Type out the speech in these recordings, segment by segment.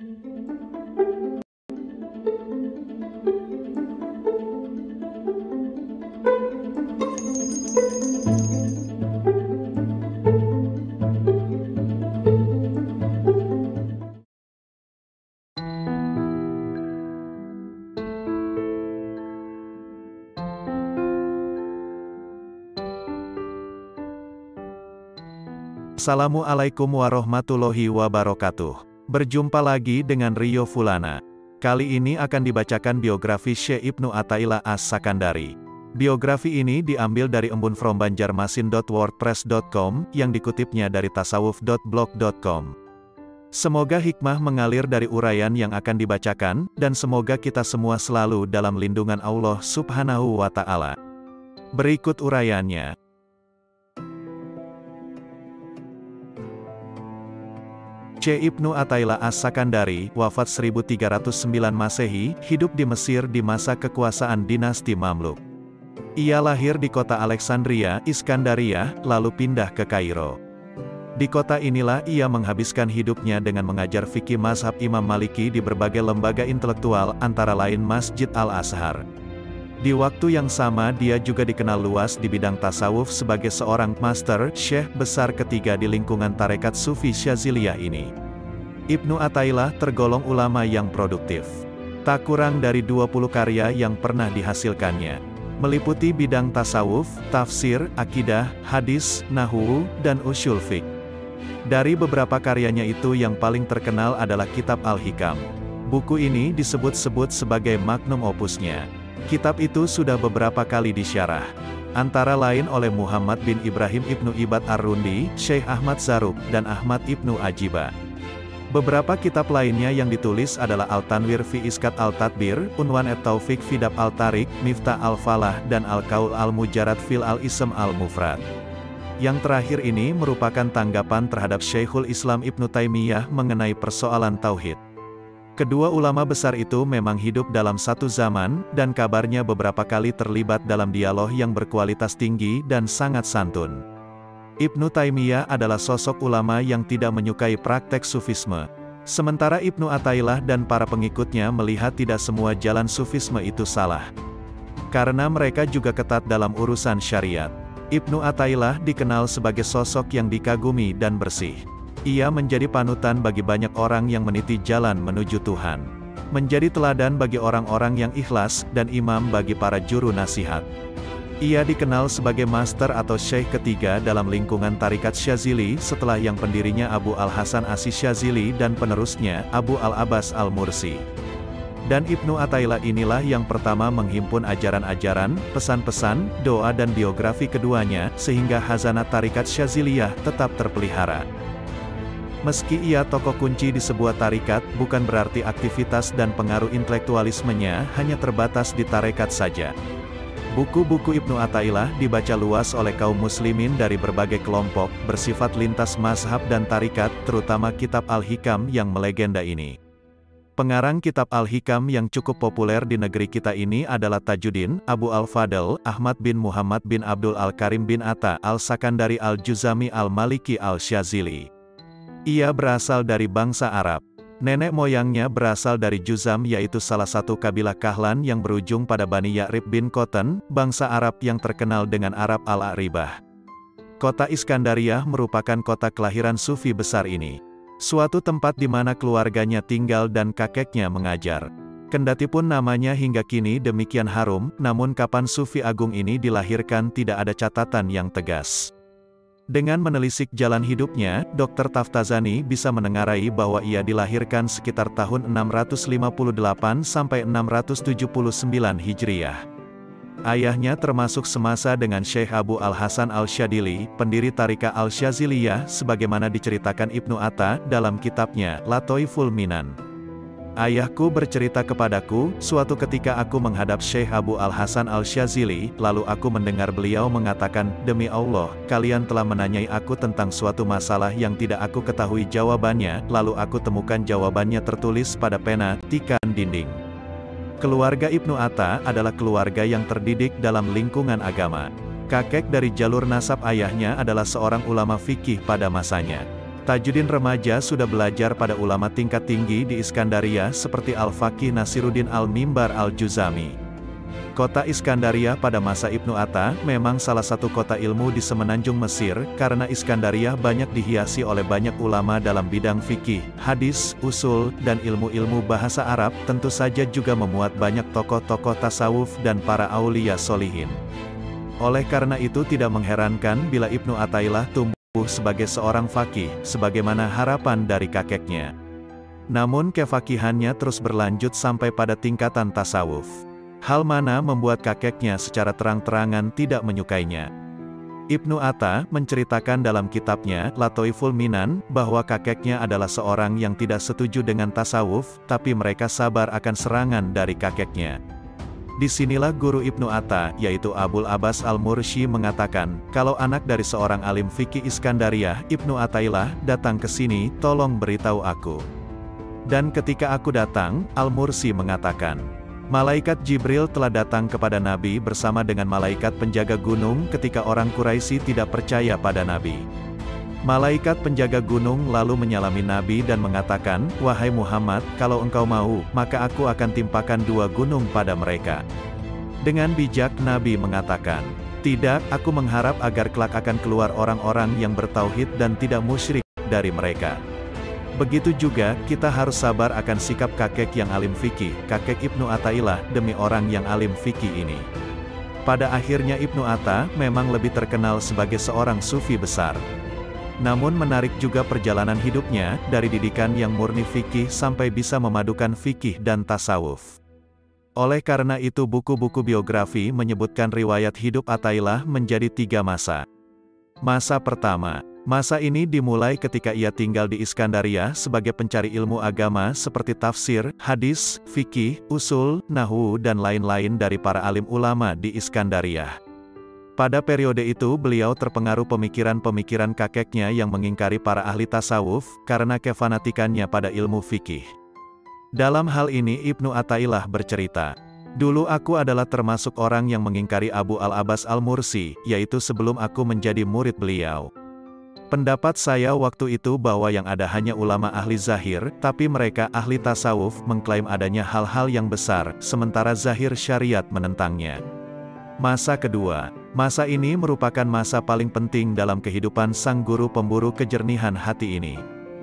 Assalamualaikum warahmatullahi wabarakatuh. Berjumpa lagi dengan Rio Fulana. Kali ini akan dibacakan biografi Syekh Ibnu Athaillah As-Sakandari. Biografi ini diambil dari embunfrombanjarmasin.wordpress.com yang dikutipnya dari tasawuf.blog.com. Semoga hikmah mengalir dari uraian yang akan dibacakan, dan semoga kita semua selalu dalam lindungan Allah Subhanahu wa Ta'ala. Berikut uraiannya. Syekh Ibnu Athaillah As-Sakandari, wafat 1309 Masehi, hidup di Mesir di masa kekuasaan dinasti Mamluk. Ia lahir di kota Alexandria, Iskandaria, lalu pindah ke Kairo. Di kota inilah ia menghabiskan hidupnya dengan mengajar fikih mazhab Imam Maliki di berbagai lembaga intelektual, antara lain Masjid Al-Azhar. Di waktu yang sama dia juga dikenal luas di bidang tasawuf sebagai seorang master syekh besar ketiga di lingkungan tarekat Sufi Syaziliyah ini. Ibnu Athaillah tergolong ulama yang produktif. Tak kurang dari 20 karya yang pernah dihasilkannya, meliputi bidang tasawuf, tafsir, akidah, hadis, nahwu, dan usyul fiqh. Dari beberapa karyanya itu yang paling terkenal adalah Kitab Al-Hikam. Buku ini disebut-sebut sebagai magnum opusnya. Kitab itu sudah beberapa kali disyarah, antara lain oleh Muhammad bin Ibrahim Ibnu Ibad Ar-Rundi, Syekh Ahmad Zarruq, dan Ahmad Ibnu Ajiba. Beberapa kitab lainnya yang ditulis adalah Al-Tanwir fi Iskat Al-Tadbir, Unwan at-Taufiq fi Dab Al-Tariq, Miftah Al-Falah, dan Al-Qaul Al-Mujarrad fil Al-Ism Al-Mufrad. Yang terakhir ini merupakan tanggapan terhadap Syekhul Islam Ibnu Taimiyah mengenai persoalan tauhid. Kedua ulama besar itu memang hidup dalam satu zaman, dan kabarnya beberapa kali terlibat dalam dialog yang berkualitas tinggi dan sangat santun. Ibnu Taimiyah adalah sosok ulama yang tidak menyukai praktek sufisme. Sementara Ibnu Athaillah dan para pengikutnya melihat tidak semua jalan sufisme itu salah, karena mereka juga ketat dalam urusan syariat. Ibnu Athaillah dikenal sebagai sosok yang dikagumi dan bersih. Ia menjadi panutan bagi banyak orang yang meniti jalan menuju Tuhan. Menjadi teladan bagi orang-orang yang ikhlas, dan imam bagi para juru nasihat. Ia dikenal sebagai master atau syekh ketiga dalam lingkungan tarikat Syazili setelah yang pendirinya Abu Al-Hasan Asy-Syazili dan penerusnya, Abu Al-Abbas Al-Mursi. Dan Ibnu Athaillah inilah yang pertama menghimpun ajaran-ajaran, pesan-pesan, doa dan biografi keduanya, sehingga khazanah tarikat Syaziliyah tetap terpelihara. Meski ia tokoh kunci di sebuah tarikat, bukan berarti aktivitas dan pengaruh intelektualismenya hanya terbatas di tarekat saja. Buku-buku Ibnu Athaillah dibaca luas oleh kaum muslimin dari berbagai kelompok, bersifat lintas mazhab dan tarikat, terutama Kitab Al-Hikam yang melegenda ini. Pengarang Kitab Al-Hikam yang cukup populer di negeri kita ini adalah Tajuddin, Abu Al-Fadl, Ahmad bin Muhammad bin Abdul Al-Karim bin Atta Al-Sakandari Al-Juzami Al-Maliki Al-Syazili. Ia berasal dari bangsa Arab. Nenek moyangnya berasal dari Juzam, yaitu salah satu kabilah Kahlan yang berujung pada Bani Ya'rib bin Qotan, bangsa Arab yang terkenal dengan Arab Al-A'ribah. Kota Iskandariyah merupakan kota kelahiran Sufi besar ini. Suatu tempat di mana keluarganya tinggal dan kakeknya mengajar. Kendatipun namanya hingga kini demikian harum, namun kapan Sufi agung ini dilahirkan tidak ada catatan yang tegas. Dengan menelisik jalan hidupnya, Dr. Taftazani bisa menengarai bahwa ia dilahirkan sekitar tahun 658 sampai 679 Hijriah. Ayahnya termasuk semasa dengan Syekh Abu Al-Hasan Al-Syadili, pendiri Tariqah Al-Syaziliyah, sebagaimana diceritakan Ibnu Atta dalam kitabnya Latoiful Minan. Ayahku bercerita kepadaku, suatu ketika aku menghadap Syekh Abu Al-Hasan Al-Syazili, lalu aku mendengar beliau mengatakan, "Demi Allah, kalian telah menanyai aku tentang suatu masalah yang tidak aku ketahui jawabannya, lalu aku temukan jawabannya tertulis pada pena, tikan dinding." Keluarga Ibnu Atta adalah keluarga yang terdidik dalam lingkungan agama. Kakek dari jalur nasab ayahnya adalah seorang ulama fikih pada masanya. Tajuddin remaja sudah belajar pada ulama tingkat tinggi di Iskandaria seperti Al-Faqih Nasiruddin Al-Mimbar Al-Juzami. Kota Iskandaria pada masa Ibnu Atta memang salah satu kota ilmu di semenanjung Mesir, karena Iskandaria banyak dihiasi oleh banyak ulama dalam bidang fikih, hadis, usul, dan ilmu-ilmu bahasa Arab, tentu saja juga memuat banyak tokoh-tokoh tasawuf dan para aulia solihin. Oleh karena itu tidak mengherankan bila Ibnu Athaillah tumbuh sebagai seorang faqih, sebagaimana harapan dari kakeknya. Namun kefakihannya terus berlanjut sampai pada tingkatan tasawuf. Hal mana membuat kakeknya secara terang-terangan tidak menyukainya. Ibnu Atta menceritakan dalam kitabnya, Latoiful Minan, bahwa kakeknya adalah seorang yang tidak setuju dengan tasawuf, tapi mereka sabar akan serangan dari kakeknya. Disinilah guru Ibnu Atta, yaitu Abul Abbas Al-Mursi mengatakan, kalau anak dari seorang alim fikih Iskandaria, Ibnu Athaillah, datang ke sini, tolong beritahu aku. Dan ketika aku datang, Al-Mursi mengatakan, malaikat Jibril telah datang kepada Nabi bersama dengan malaikat penjaga gunung ketika orang Quraisy tidak percaya pada Nabi. Malaikat penjaga gunung lalu menyalami Nabi dan mengatakan, wahai Muhammad, kalau engkau mau, maka aku akan timpakan 2 gunung pada mereka. Dengan bijak Nabi mengatakan, tidak, aku mengharap agar kelak akan keluar orang-orang yang bertauhid dan tidak musyrik dari mereka. Begitu juga, kita harus sabar akan sikap kakek yang alim fikih, kakek Ibnu Athaillah, demi orang yang alim fikih ini. Pada akhirnya Ibnu Atta memang lebih terkenal sebagai seorang sufi besar. Namun menarik juga perjalanan hidupnya, dari didikan yang murni fikih sampai bisa memadukan fikih dan tasawuf. Oleh karena itu buku-buku biografi menyebutkan riwayat hidup Athaillah menjadi 3 masa. Masa pertama, masa ini dimulai ketika ia tinggal di Iskandaria sebagai pencari ilmu agama seperti tafsir, hadis, fikih, usul, nahwu dan lain-lain dari para alim ulama di Iskandaria. Pada periode itu beliau terpengaruh pemikiran-pemikiran kakeknya yang mengingkari para ahli tasawuf, karena kefanatikannya pada ilmu fikih. Dalam hal ini Ibnu Athaillah bercerita, dulu aku adalah termasuk orang yang mengingkari Abu Al-Abbas Al-Mursi, yaitu sebelum aku menjadi murid beliau. Pendapat saya waktu itu bahwa yang ada hanya ulama ahli zahir, tapi mereka ahli tasawuf mengklaim adanya hal-hal yang besar, sementara zahir syariat menentangnya. Masa kedua, masa ini merupakan masa paling penting dalam kehidupan sang guru pemburu kejernihan hati ini.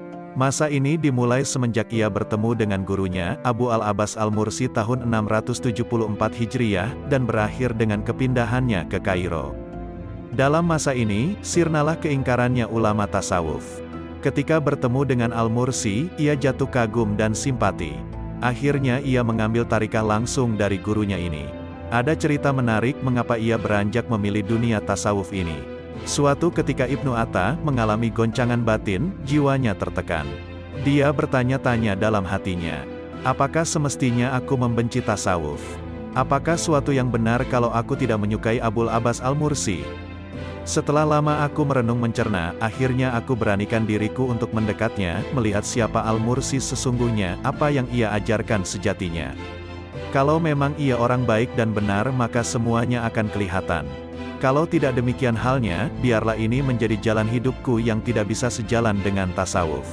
Masa ini dimulai semenjak ia bertemu dengan gurunya, Abu Al-Abbas Al-Mursi tahun 674 Hijriah, dan berakhir dengan kepindahannya ke Kairo. Dalam masa ini, sirnalah keingkarannya ulama tasawuf. Ketika bertemu dengan Al-Mursi, ia jatuh kagum dan simpati. Akhirnya ia mengambil tarikah langsung dari gurunya ini. Ada cerita menarik mengapa ia beranjak memilih dunia tasawuf ini. Suatu ketika Ibnu Atta mengalami goncangan batin, jiwanya tertekan. Dia bertanya-tanya dalam hatinya, apakah semestinya aku membenci tasawuf? Apakah suatu yang benar kalau aku tidak menyukai Abul Abbas Al-Mursi? Setelah lama aku merenung mencerna, akhirnya aku beranikan diriku untuk mendekatnya, melihat siapa Al-Mursi sesungguhnya, apa yang ia ajarkan sejatinya. Kalau memang ia orang baik dan benar maka semuanya akan kelihatan. Kalau tidak demikian halnya, biarlah ini menjadi jalan hidupku yang tidak bisa sejalan dengan tasawuf.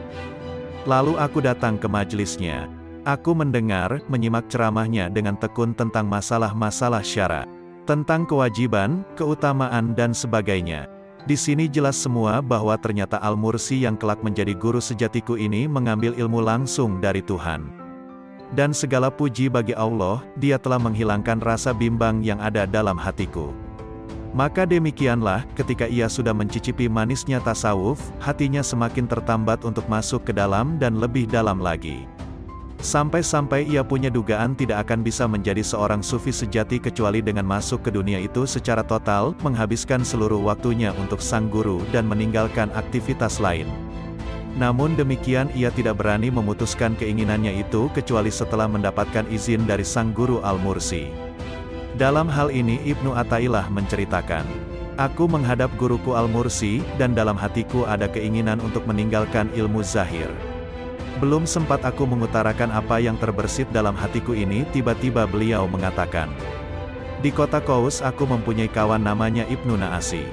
Lalu aku datang ke majelisnya. Aku mendengar, menyimak ceramahnya dengan tekun tentang masalah-masalah syara, tentang kewajiban, keutamaan dan sebagainya. Di sini jelas semua bahwa ternyata Al-Mursi yang kelak menjadi guru sejatiku ini mengambil ilmu langsung dari Tuhan. Dan segala puji bagi Allah, Dia telah menghilangkan rasa bimbang yang ada dalam hatiku. Maka demikianlah, ketika ia sudah mencicipi manisnya tasawuf, hatinya semakin tertambat untuk masuk ke dalam dan lebih dalam lagi. Sampai-sampai ia punya dugaan tidak akan bisa menjadi seorang sufi sejati kecuali dengan masuk ke dunia itu secara total, menghabiskan seluruh waktunya untuk sang guru dan meninggalkan aktivitas lain. Namun demikian ia tidak berani memutuskan keinginannya itu kecuali setelah mendapatkan izin dari sang guru Al-Mursi. Dalam hal ini Ibnu Athaillah menceritakan, aku menghadap guruku Al-Mursi, dan dalam hatiku ada keinginan untuk meninggalkan ilmu zahir. Belum sempat aku mengutarakan apa yang terbersit dalam hatiku ini, tiba-tiba beliau mengatakan, di kota Kous aku mempunyai kawan namanya Ibnu Naasi.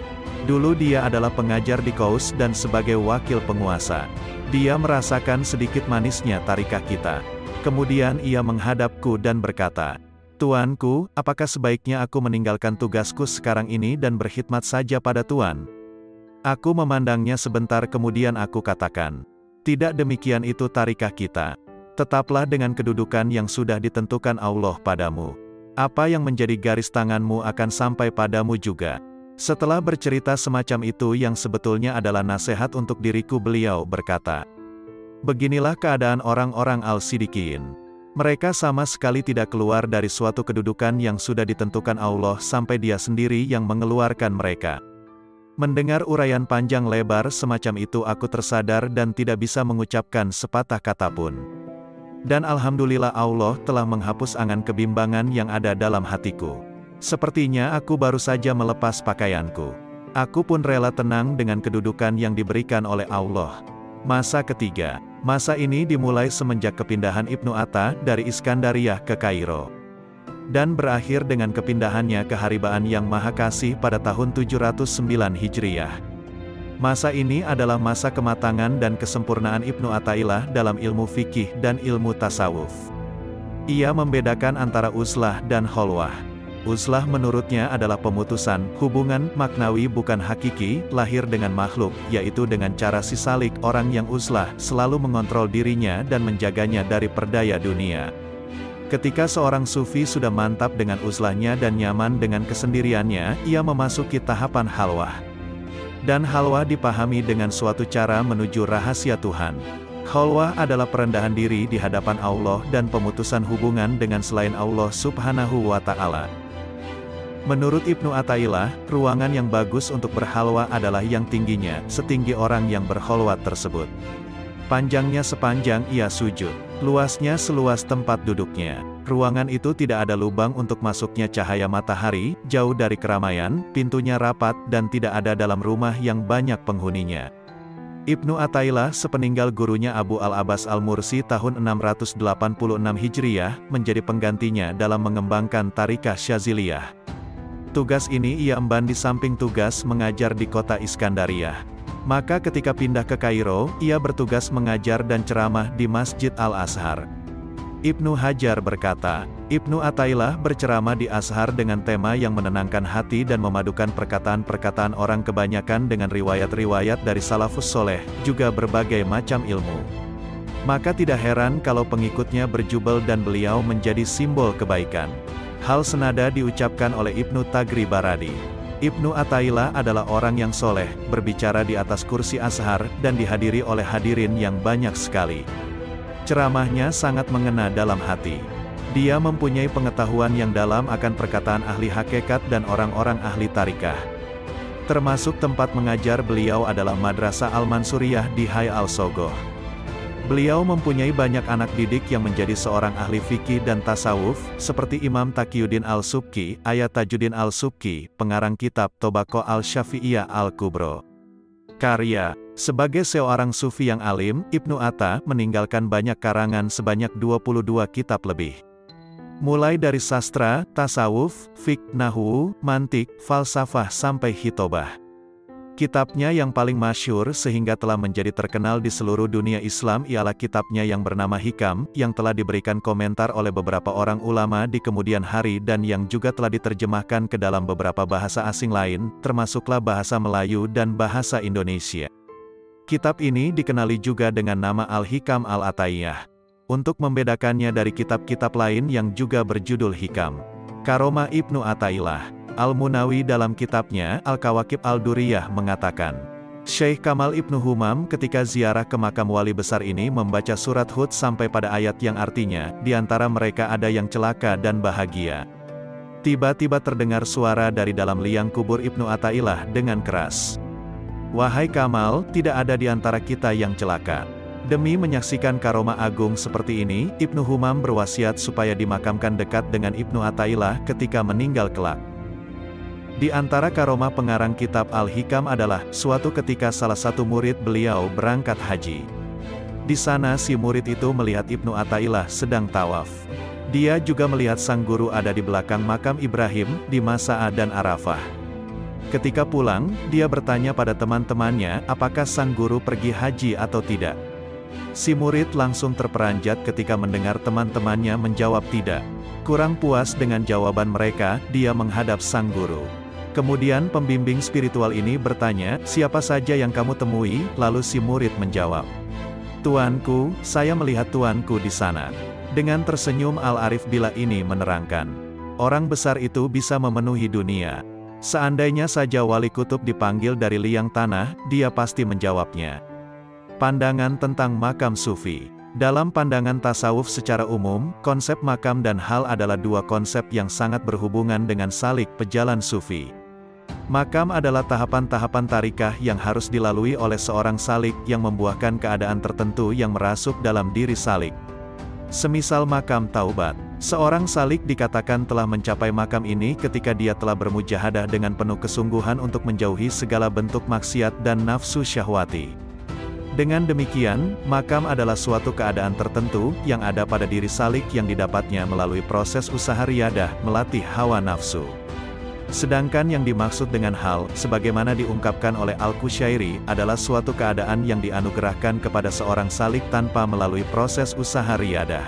Dulu dia adalah pengajar di Kous dan sebagai wakil penguasa. Dia merasakan sedikit manisnya tarikah kita. Kemudian ia menghadapku dan berkata, "Tuanku, apakah sebaiknya aku meninggalkan tugasku sekarang ini dan berkhidmat saja pada Tuan?" Aku memandangnya sebentar kemudian aku katakan, "Tidak demikian itu tarikah kita. Tetaplah dengan kedudukan yang sudah ditentukan Allah padamu. Apa yang menjadi garis tanganmu akan sampai padamu juga." Setelah bercerita semacam itu yang sebetulnya adalah nasihat untuk diriku, beliau berkata, "Beginilah keadaan orang-orang Al-Siddiqin. Mereka sama sekali tidak keluar dari suatu kedudukan yang sudah ditentukan Allah sampai Dia sendiri yang mengeluarkan mereka." Mendengar uraian panjang lebar semacam itu aku tersadar dan tidak bisa mengucapkan sepatah kata pun. Dan Alhamdulillah Allah telah menghapus angan kebimbangan yang ada dalam hatiku. Sepertinya aku baru saja melepas pakaianku. Aku pun rela tenang dengan kedudukan yang diberikan oleh Allah. Masa ketiga. Masa ini dimulai semenjak kepindahan Ibnu Atta dari Iskandariyah ke Kairo. Dan berakhir dengan kepindahannya ke Haribaan Yang Maha Kasih pada tahun 709 Hijriyah. Masa ini adalah masa kematangan dan kesempurnaan Ibnu Athaillah dalam ilmu fikih dan ilmu tasawuf. Ia membedakan antara uzlah dan kholwah. Uzlah menurutnya adalah pemutusan hubungan maknawi bukan hakiki, lahir dengan makhluk, yaitu dengan cara sisalik. Orang yang uzlah selalu mengontrol dirinya dan menjaganya dari perdaya dunia. Ketika seorang sufi sudah mantap dengan uzlahnya dan nyaman dengan kesendiriannya, ia memasuki tahapan halwah. Dan halwah dipahami dengan suatu cara menuju rahasia Tuhan. Kholwah adalah perendahan diri di hadapan Allah dan pemutusan hubungan dengan selain Allah Subhanahu wa Ta'ala. Menurut Ibnu Athaillah, ruangan yang bagus untuk berhalwa adalah yang tingginya setinggi orang yang berkholwat tersebut. Panjangnya sepanjang ia sujud, luasnya seluas tempat duduknya. Ruangan itu tidak ada lubang untuk masuknya cahaya matahari, jauh dari keramaian, pintunya rapat dan tidak ada dalam rumah yang banyak penghuninya. Ibnu Athaillah sepeninggal gurunya Abu Al-Abbas Al-Mursi tahun 686 Hijriyah, menjadi penggantinya dalam mengembangkan tarikah Syaziliyah. Tugas ini ia emban di samping tugas mengajar di kota Iskandariyah. Maka ketika pindah ke Kairo, ia bertugas mengajar dan ceramah di Masjid Al-Azhar. Ibnu Hajar berkata, Ibnu Athaillah berceramah di Azhar dengan tema yang menenangkan hati dan memadukan perkataan-perkataan orang kebanyakan dengan riwayat-riwayat dari salafus soleh, juga berbagai macam ilmu. Maka tidak heran kalau pengikutnya berjubel dan beliau menjadi simbol kebaikan. Hal senada diucapkan oleh Ibnu Tagribaradi. Ibnu Athaillah adalah orang yang soleh, berbicara di atas kursi Azhar, dan dihadiri oleh hadirin yang banyak sekali. Ceramahnya sangat mengena dalam hati. Dia mempunyai pengetahuan yang dalam akan perkataan ahli hakikat dan orang-orang ahli tarikah. Termasuk tempat mengajar beliau adalah Madrasah Al-Mansuriyah di Hay Al-Sogoh. Beliau mempunyai banyak anak didik yang menjadi seorang ahli fikih dan tasawuf, seperti Imam Taqiyuddin Al-Subki, Ayat Tajuddin Al-Subki, pengarang kitab Tobaqo Al-Syafi'iyah Al-Kubro. Karya. Sebagai seorang sufi yang alim, Ibnu Atta meninggalkan banyak karangan sebanyak 22 kitab lebih. Mulai dari sastra, tasawuf, fiqh, nahwu, mantik, falsafah sampai hitobah. Kitabnya yang paling masyhur sehingga telah menjadi terkenal di seluruh dunia Islam ialah kitabnya yang bernama Hikam, yang telah diberikan komentar oleh beberapa orang ulama di kemudian hari dan yang juga telah diterjemahkan ke dalam beberapa bahasa asing lain, termasuklah bahasa Melayu dan bahasa Indonesia. Kitab ini dikenali juga dengan nama Al-Hikam Al-Ataiyah. Untuk membedakannya dari kitab-kitab lain yang juga berjudul Hikam. Karomah Ibnu Athaillah. Al-Munawi dalam kitabnya, Al-Kawakib Al-Duriyah mengatakan, Syekh Kamal Ibnu Humam ketika ziarah ke makam wali besar ini membaca surat Hud sampai pada ayat yang artinya, di antara mereka ada yang celaka dan bahagia. Tiba-tiba terdengar suara dari dalam liang kubur Ibnu Athaillah dengan keras. Wahai Kamal, tidak ada di antara kita yang celaka. Demi menyaksikan karomah agung seperti ini, Ibnu Humam berwasiat supaya dimakamkan dekat dengan Ibnu Athaillah ketika meninggal kelak. Di antara karomah pengarang kitab Al-Hikam adalah, suatu ketika salah satu murid beliau berangkat haji. Di sana si murid itu melihat Ibnu Athaillah sedang tawaf. Dia juga melihat sang guru ada di belakang makam Ibrahim, di Mas'a dan Arafah. Ketika pulang, dia bertanya pada teman-temannya apakah sang guru pergi haji atau tidak. Si murid langsung terperanjat ketika mendengar teman-temannya menjawab tidak. Kurang puas dengan jawaban mereka, dia menghadap sang guru. Kemudian pembimbing spiritual ini bertanya, siapa saja yang kamu temui? Lalu si murid menjawab, Tuanku, saya melihat tuanku di sana. Dengan tersenyum Al-Arif Billah ini menerangkan, orang besar itu bisa memenuhi dunia. Seandainya saja wali kutub dipanggil dari liang tanah, dia pasti menjawabnya. Pandangan tentang makam sufi. Dalam pandangan tasawuf secara umum, konsep makam dan hal adalah dua konsep yang sangat berhubungan dengan salik pejalan sufi. Makam adalah tahapan-tahapan tarikah yang harus dilalui oleh seorang salik yang membuahkan keadaan tertentu yang merasuk dalam diri salik. Semisal makam taubat. Seorang salik dikatakan telah mencapai makam ini ketika dia telah bermujahadah dengan penuh kesungguhan untuk menjauhi segala bentuk maksiat dan nafsu syahwati. Dengan demikian, makam adalah suatu keadaan tertentu yang ada pada diri salik yang didapatnya melalui proses usaha riyadah, melatih hawa nafsu. Sedangkan yang dimaksud dengan hal, sebagaimana diungkapkan oleh Al-Qushairi, adalah suatu keadaan yang dianugerahkan kepada seorang salik tanpa melalui proses usaha riyadah.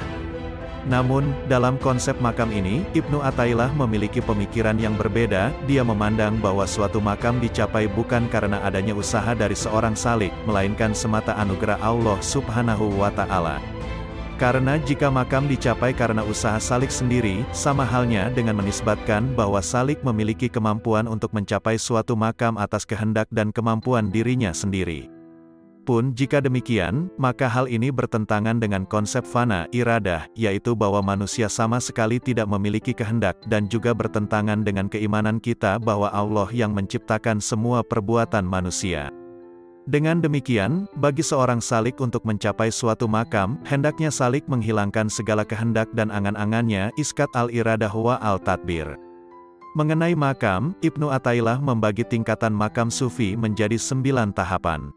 Namun, dalam konsep makam ini, Ibnu Athaillah memiliki pemikiran yang berbeda. Dia memandang bahwa suatu makam dicapai bukan karena adanya usaha dari seorang salik, melainkan semata anugerah Allah Subhanahu wa Ta'ala. Karena jika makam dicapai karena usaha salik sendiri, sama halnya dengan menisbatkan bahwa salik memiliki kemampuan untuk mencapai suatu makam atas kehendak dan kemampuan dirinya sendiri. Pun jika demikian, maka hal ini bertentangan dengan konsep fana, iradah, yaitu bahwa manusia sama sekali tidak memiliki kehendak, dan juga bertentangan dengan keimanan kita bahwa Allah yang menciptakan semua perbuatan manusia. Dengan demikian, bagi seorang salik untuk mencapai suatu makam, hendaknya salik menghilangkan segala kehendak dan angan-angannya, iskat al-iradah wa al-tadbir. Mengenai makam, Ibnu Athaillah membagi tingkatan makam sufi menjadi 9 tahapan.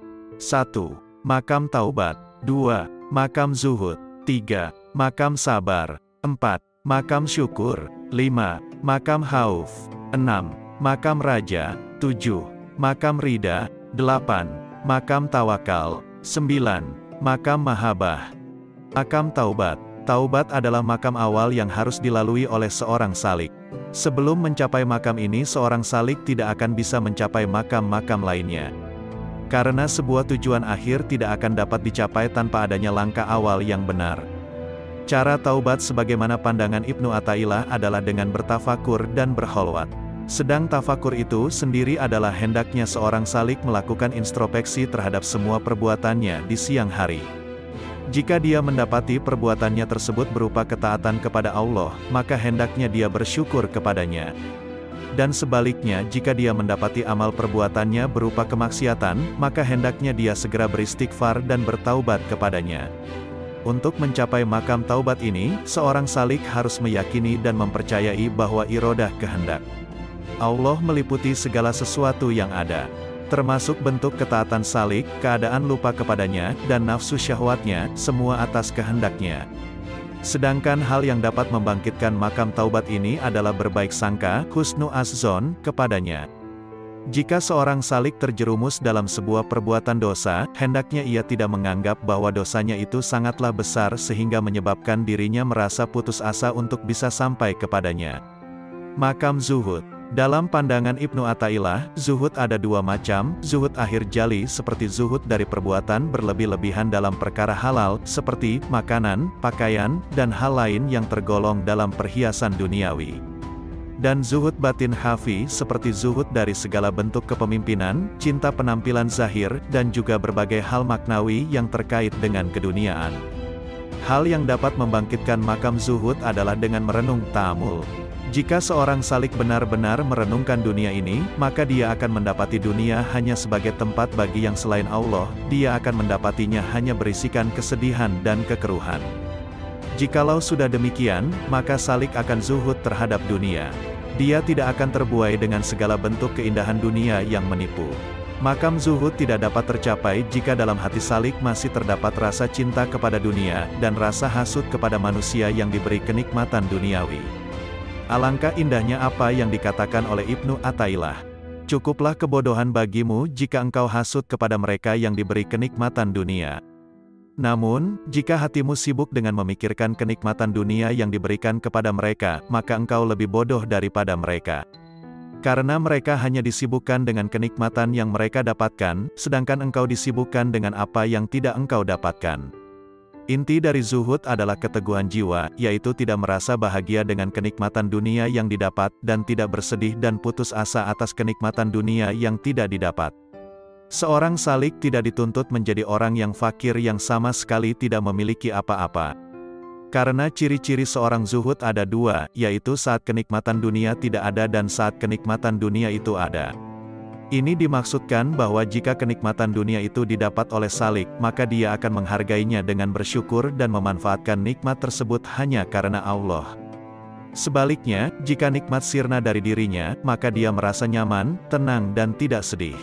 1. Makam taubat. 2. Makam zuhud. 3. Makam sabar. 4. Makam syukur. 5. Makam khauf. 6. Makam raja. 7. Makam rida. 8. Makam tawakal. 9. Makam mahabah. Makam taubat. Taubat adalah makam awal yang harus dilalui oleh seorang salik. Sebelum mencapai makam ini seorang salik tidak akan bisa mencapai makam-makam lainnya. Karena sebuah tujuan akhir tidak akan dapat dicapai tanpa adanya langkah awal yang benar. Cara taubat sebagaimana pandangan Ibnu Athaillah adalah dengan bertafakur dan berkholwat. Sedang tafakur itu sendiri adalah hendaknya seorang salik melakukan introspeksi terhadap semua perbuatannya di siang hari. Jika dia mendapati perbuatannya tersebut berupa ketaatan kepada Allah, maka hendaknya dia bersyukur kepadanya. Dan sebaliknya, jika dia mendapati amal perbuatannya berupa kemaksiatan, maka hendaknya dia segera beristighfar dan bertaubat kepadanya. Untuk mencapai makam taubat ini, seorang salik harus meyakini dan mempercayai bahwa irodah kehendak Allah meliputi segala sesuatu yang ada, termasuk bentuk ketaatan salik, keadaan lupa kepadanya, dan nafsu syahwatnya, semua atas kehendaknya. Sedangkan hal yang dapat membangkitkan makam taubat ini adalah berbaik sangka, husnu az-zon, kepadanya. Jika seorang salik terjerumus dalam sebuah perbuatan dosa, hendaknya ia tidak menganggap bahwa dosanya itu sangatlah besar sehingga menyebabkan dirinya merasa putus asa untuk bisa sampai kepadanya. Makam zuhud. Dalam pandangan Ibnu Athaillah, zuhud ada 2 macam, zuhud akhir jali seperti zuhud dari perbuatan berlebih-lebihan dalam perkara halal, seperti makanan, pakaian, dan hal lain yang tergolong dalam perhiasan duniawi. Dan zuhud batin khafi seperti zuhud dari segala bentuk kepemimpinan, cinta penampilan zahir, dan juga berbagai hal maknawi yang terkait dengan keduniaan. Hal yang dapat membangkitkan makam zuhud adalah dengan merenung ta'amul. Jika seorang salik benar-benar merenungkan dunia ini, maka dia akan mendapati dunia hanya sebagai tempat bagi yang selain Allah, dia akan mendapatinya hanya berisikan kesedihan dan kekeruhan. Jikalau sudah demikian, maka salik akan zuhud terhadap dunia. Dia tidak akan terbuai dengan segala bentuk keindahan dunia yang menipu. Makam zuhud tidak dapat tercapai jika dalam hati salik masih terdapat rasa cinta kepada dunia, dan rasa hasud kepada manusia yang diberi kenikmatan duniawi. Alangkah indahnya apa yang dikatakan oleh Ibnu Athaillah. Cukuplah kebodohan bagimu jika engkau hasut kepada mereka yang diberi kenikmatan dunia. Namun, jika hatimu sibuk dengan memikirkan kenikmatan dunia yang diberikan kepada mereka, maka engkau lebih bodoh daripada mereka. Karena mereka hanya disibukkan dengan kenikmatan yang mereka dapatkan, sedangkan engkau disibukkan dengan apa yang tidak engkau dapatkan. Inti dari zuhud adalah keteguhan jiwa, yaitu tidak merasa bahagia dengan kenikmatan dunia yang didapat, dan tidak bersedih dan putus asa atas kenikmatan dunia yang tidak didapat. Seorang salik tidak dituntut menjadi orang yang fakir yang sama sekali tidak memiliki apa-apa. Karena ciri-ciri seorang zuhud ada dua, yaitu saat kenikmatan dunia tidak ada dan saat kenikmatan dunia itu ada. Ini dimaksudkan bahwa jika kenikmatan dunia itu didapat oleh salik, maka dia akan menghargainya dengan bersyukur dan memanfaatkan nikmat tersebut hanya karena Allah. Sebaliknya, jika nikmat sirna dari dirinya, maka dia merasa nyaman, tenang dan tidak sedih.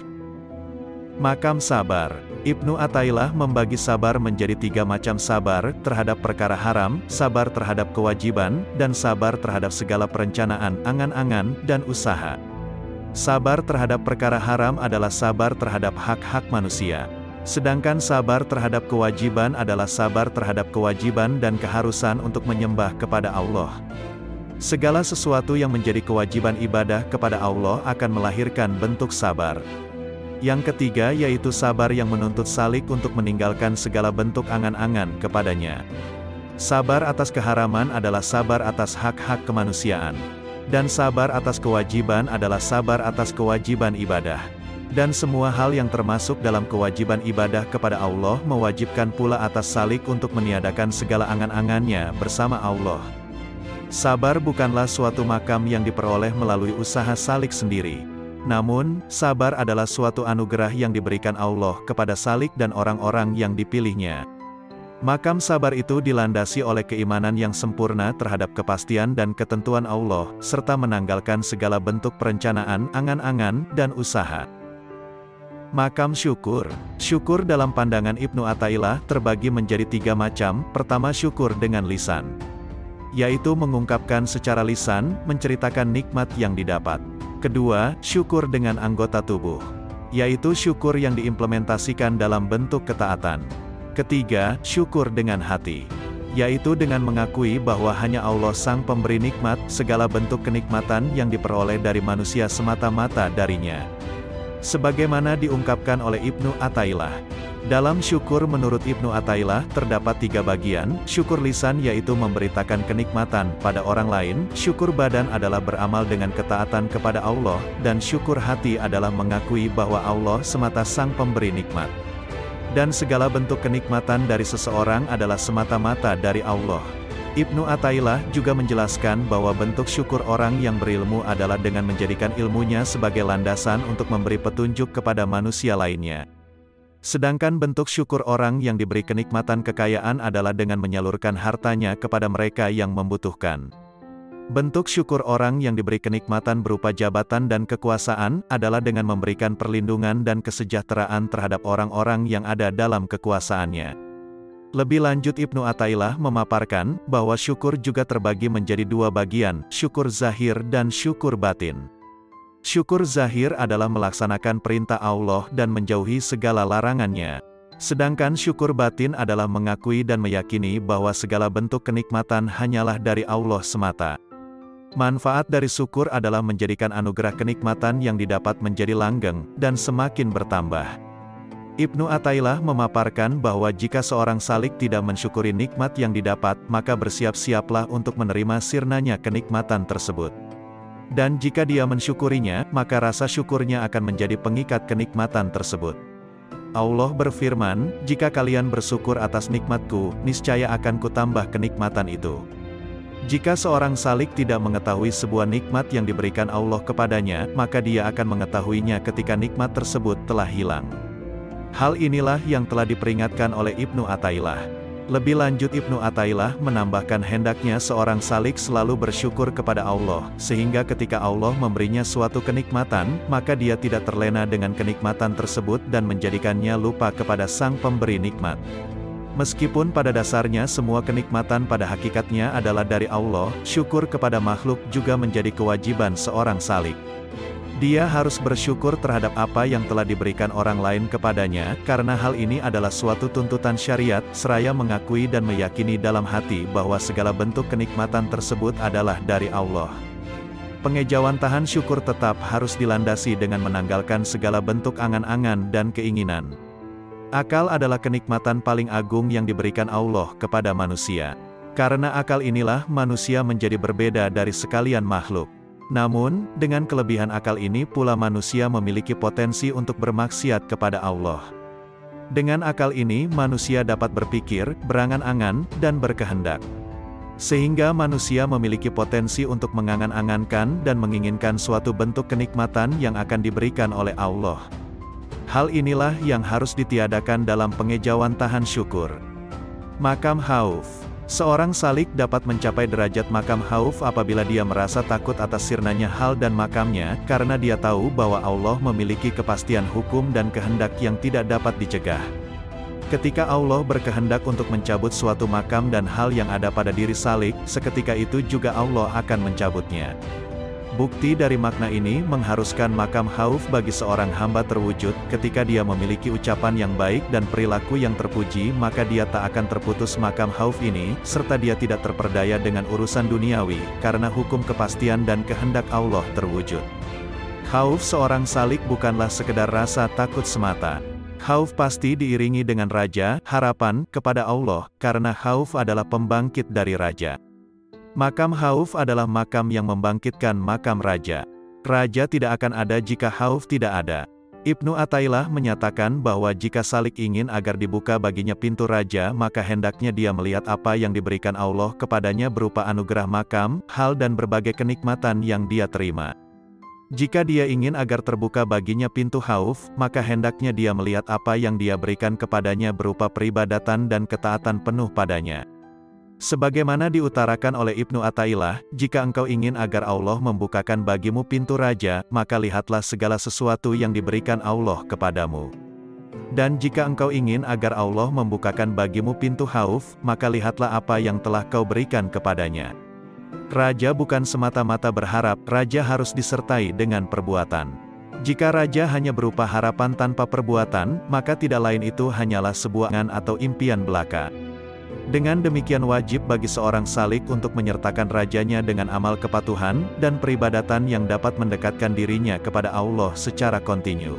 Makam sabar. Ibnu Athaillah membagi sabar menjadi 3 macam: sabar terhadap perkara haram, sabar terhadap kewajiban, dan sabar terhadap segala perencanaan, angan-angan, dan usaha. Sabar terhadap perkara haram adalah sabar terhadap hak-hak manusia. Sedangkan sabar terhadap kewajiban adalah sabar terhadap kewajiban dan keharusan untuk menyembah kepada Allah. Segala sesuatu yang menjadi kewajiban ibadah kepada Allah akan melahirkan bentuk sabar. Yang ketiga yaitu sabar yang menuntut salik untuk meninggalkan segala bentuk angan-angan kepadanya. Sabar atas keharaman adalah sabar atas hak-hak kemanusiaan. Dan sabar atas kewajiban adalah sabar atas kewajiban ibadah. Dan semua hal yang termasuk dalam kewajiban ibadah kepada Allah mewajibkan pula atas salik untuk meniadakan segala angan-angannya bersama Allah. Sabar bukanlah suatu makam yang diperoleh melalui usaha salik sendiri. Namun, sabar adalah suatu anugerah yang diberikan Allah kepada salik dan orang-orang yang dipilihnya. Makam sabar itu dilandasi oleh keimanan yang sempurna terhadap kepastian dan ketentuan Allah, serta menanggalkan segala bentuk perencanaan, angan-angan, dan usaha. Makam syukur. Syukur dalam pandangan Ibnu Athaillah terbagi menjadi 3 macam. Pertama, syukur dengan lisan, yaitu mengungkapkan secara lisan, menceritakan nikmat yang didapat. Kedua, syukur dengan anggota tubuh, yaitu syukur yang diimplementasikan dalam bentuk ketaatan. Ketiga, syukur dengan hati, yaitu dengan mengakui bahwa hanya Allah sang pemberi nikmat, segala bentuk kenikmatan yang diperoleh dari manusia semata-mata darinya. Sebagaimana diungkapkan oleh Ibnu Athaillah. Dalam syukur menurut Ibnu Athaillah terdapat 3 bagian: syukur lisan yaitu memberitakan kenikmatan pada orang lain, syukur badan adalah beramal dengan ketaatan kepada Allah, dan syukur hati adalah mengakui bahwa Allah semata sang pemberi nikmat. Dan segala bentuk kenikmatan dari seseorang adalah semata-mata dari Allah. Ibnu Athaillah juga menjelaskan bahwa bentuk syukur orang yang berilmu adalah dengan menjadikan ilmunya sebagai landasan untuk memberi petunjuk kepada manusia lainnya. Sedangkan bentuk syukur orang yang diberi kenikmatan kekayaan adalah dengan menyalurkan hartanya kepada mereka yang membutuhkan. Bentuk syukur orang yang diberi kenikmatan berupa jabatan dan kekuasaan adalah dengan memberikan perlindungan dan kesejahteraan terhadap orang-orang yang ada dalam kekuasaannya. Lebih lanjut Ibnu Athaillah memaparkan bahwa syukur juga terbagi menjadi 2 bagian, syukur zahir dan syukur batin. Syukur zahir adalah melaksanakan perintah Allah dan menjauhi segala larangannya. Sedangkan syukur batin adalah mengakui dan meyakini bahwa segala bentuk kenikmatan hanyalah dari Allah semata. Manfaat dari syukur adalah menjadikan anugerah kenikmatan yang didapat menjadi langgeng, dan semakin bertambah. Ibnu Athaillah memaparkan bahwa jika seorang salik tidak mensyukuri nikmat yang didapat, maka bersiap-siaplah untuk menerima sirnanya kenikmatan tersebut. Dan jika dia mensyukurinya, maka rasa syukurnya akan menjadi pengikat kenikmatan tersebut. Allah berfirman, "Jika kalian bersyukur atas nikmatku, niscaya akan kutambah kenikmatan itu." Jika seorang salik tidak mengetahui sebuah nikmat yang diberikan Allah kepadanya, maka dia akan mengetahuinya ketika nikmat tersebut telah hilang. Hal inilah yang telah diperingatkan oleh Ibnu Athaillah. Lebih lanjut Ibnu Athaillah menambahkan hendaknya seorang salik selalu bersyukur kepada Allah, sehingga ketika Allah memberinya suatu kenikmatan, maka dia tidak terlena dengan kenikmatan tersebut dan menjadikannya lupa kepada sang pemberi nikmat. Meskipun pada dasarnya semua kenikmatan pada hakikatnya adalah dari Allah, syukur kepada makhluk juga menjadi kewajiban seorang salik. Dia harus bersyukur terhadap apa yang telah diberikan orang lain kepadanya, karena hal ini adalah suatu tuntutan syariat, seraya mengakui dan meyakini dalam hati bahwa segala bentuk kenikmatan tersebut adalah dari Allah. Pengejawantahan syukur tetap harus dilandasi dengan menanggalkan segala bentuk angan-angan dan keinginan. Akal adalah kenikmatan paling agung yang diberikan Allah kepada manusia. Karena akal inilah manusia menjadi berbeda dari sekalian makhluk. Namun, dengan kelebihan akal ini pula manusia memiliki potensi untuk bermaksiat kepada Allah. Dengan akal ini manusia dapat berpikir, berangan-angan, dan berkehendak. Sehingga manusia memiliki potensi untuk mengangan-angankan dan menginginkan suatu bentuk kenikmatan yang akan diberikan oleh Allah. Hal inilah yang harus ditiadakan dalam pengejawantahan syukur. Makam khauf. Seorang salik dapat mencapai derajat makam khauf apabila dia merasa takut atas sirnanya hal dan makamnya, karena dia tahu bahwa Allah memiliki kepastian hukum dan kehendak yang tidak dapat dicegah. Ketika Allah berkehendak untuk mencabut suatu makam dan hal yang ada pada diri salik, seketika itu juga Allah akan mencabutnya. Bukti dari makna ini mengharuskan makam khauf bagi seorang hamba terwujud, ketika dia memiliki ucapan yang baik dan perilaku yang terpuji maka dia tak akan terputus makam khauf ini, serta dia tidak terperdaya dengan urusan duniawi, karena hukum kepastian dan kehendak Allah terwujud. Khauf seorang salik bukanlah sekedar rasa takut semata. Khauf pasti diiringi dengan raja, harapan, kepada Allah, karena khauf adalah pembangkit dari raja. Makam khauf adalah makam yang membangkitkan makam raja. Raja tidak akan ada jika khauf tidak ada. Ibnu Athaillah menyatakan bahwa jika salik ingin agar dibuka baginya pintu raja maka hendaknya dia melihat apa yang diberikan Allah kepadanya berupa anugerah makam, hal dan berbagai kenikmatan yang dia terima. Jika dia ingin agar terbuka baginya pintu khauf, maka hendaknya dia melihat apa yang dia berikan kepadanya berupa peribadatan dan ketaatan penuh padanya. Sebagaimana diutarakan oleh Ibnu Athaillah, jika engkau ingin agar Allah membukakan bagimu pintu raja, maka lihatlah segala sesuatu yang diberikan Allah kepadamu. Dan jika engkau ingin agar Allah membukakan bagimu pintu khauf, maka lihatlah apa yang telah kau berikan kepadanya. Raja bukan semata-mata berharap, raja harus disertai dengan perbuatan. Jika raja hanya berupa harapan tanpa perbuatan, maka tidak lain itu hanyalah sebuah angan atau impian belaka. Dengan demikian wajib bagi seorang salik untuk menyertakan rajanya dengan amal kepatuhan dan peribadatan yang dapat mendekatkan dirinya kepada Allah secara kontinu.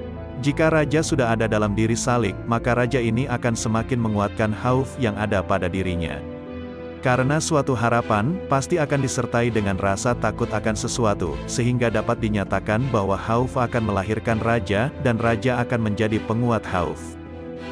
Jika raja sudah ada dalam diri salik, maka raja ini akan semakin menguatkan khauf yang ada pada dirinya. Karena suatu harapan, pasti akan disertai dengan rasa takut akan sesuatu, sehingga dapat dinyatakan bahwa khauf akan melahirkan raja, dan raja akan menjadi penguat khauf.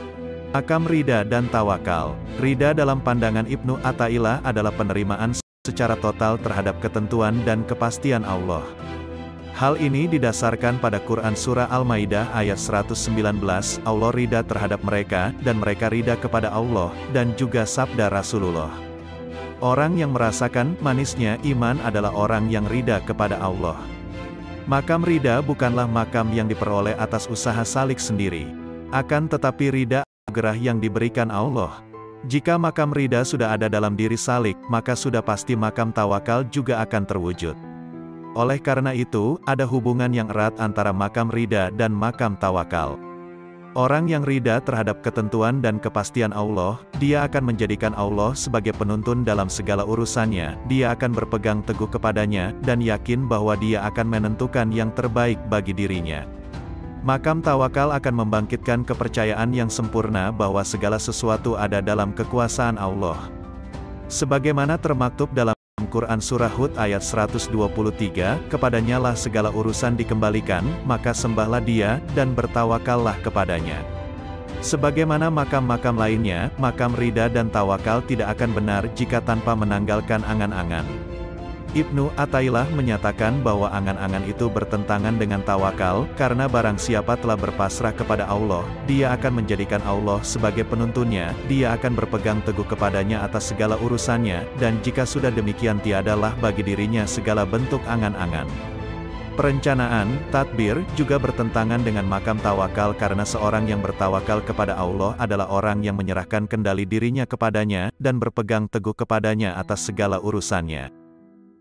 Makam rida dan tawakal. Rida dalam pandangan Ibnu Athaillah adalah penerimaan secara total terhadap ketentuan dan kepastian Allah. Hal ini didasarkan pada Quran Surah Al-Maidah ayat 119, Allah rida terhadap mereka, dan mereka rida kepada Allah, dan juga sabda Rasulullah. Orang yang merasakan manisnya iman adalah orang yang rida kepada Allah. Makam rida bukanlah makam yang diperoleh atas usaha salik sendiri. Akan tetapi rida anugerah yang diberikan Allah. Jika makam rida sudah ada dalam diri salik, maka sudah pasti makam tawakal juga akan terwujud. Oleh karena itu, ada hubungan yang erat antara makam rida dan makam tawakal. Orang yang rida terhadap ketentuan dan kepastian Allah, dia akan menjadikan Allah sebagai penuntun dalam segala urusannya, dia akan berpegang teguh kepadanya, dan yakin bahwa dia akan menentukan yang terbaik bagi dirinya. Makam tawakal akan membangkitkan kepercayaan yang sempurna bahwa segala sesuatu ada dalam kekuasaan Allah. Sebagaimana termaktub dalam Quran Surah Hud ayat 123, kepadanya lah segala urusan dikembalikan, maka sembahlah dia, dan bertawakallah kepadanya. Sebagaimana makam-makam lainnya, makam rida dan tawakal tidak akan benar jika tanpa menanggalkan angan-angan. Ibnu Athaillah menyatakan bahwa angan-angan itu bertentangan dengan tawakal, karena barang siapa telah berpasrah kepada Allah, dia akan menjadikan Allah sebagai penuntunnya, dia akan berpegang teguh kepadanya atas segala urusannya, dan jika sudah demikian tiadalah bagi dirinya segala bentuk angan-angan. Perencanaan, tadbir, juga bertentangan dengan makam tawakal karena seorang yang bertawakal kepada Allah adalah orang yang menyerahkan kendali dirinya kepadanya, dan berpegang teguh kepadanya atas segala urusannya.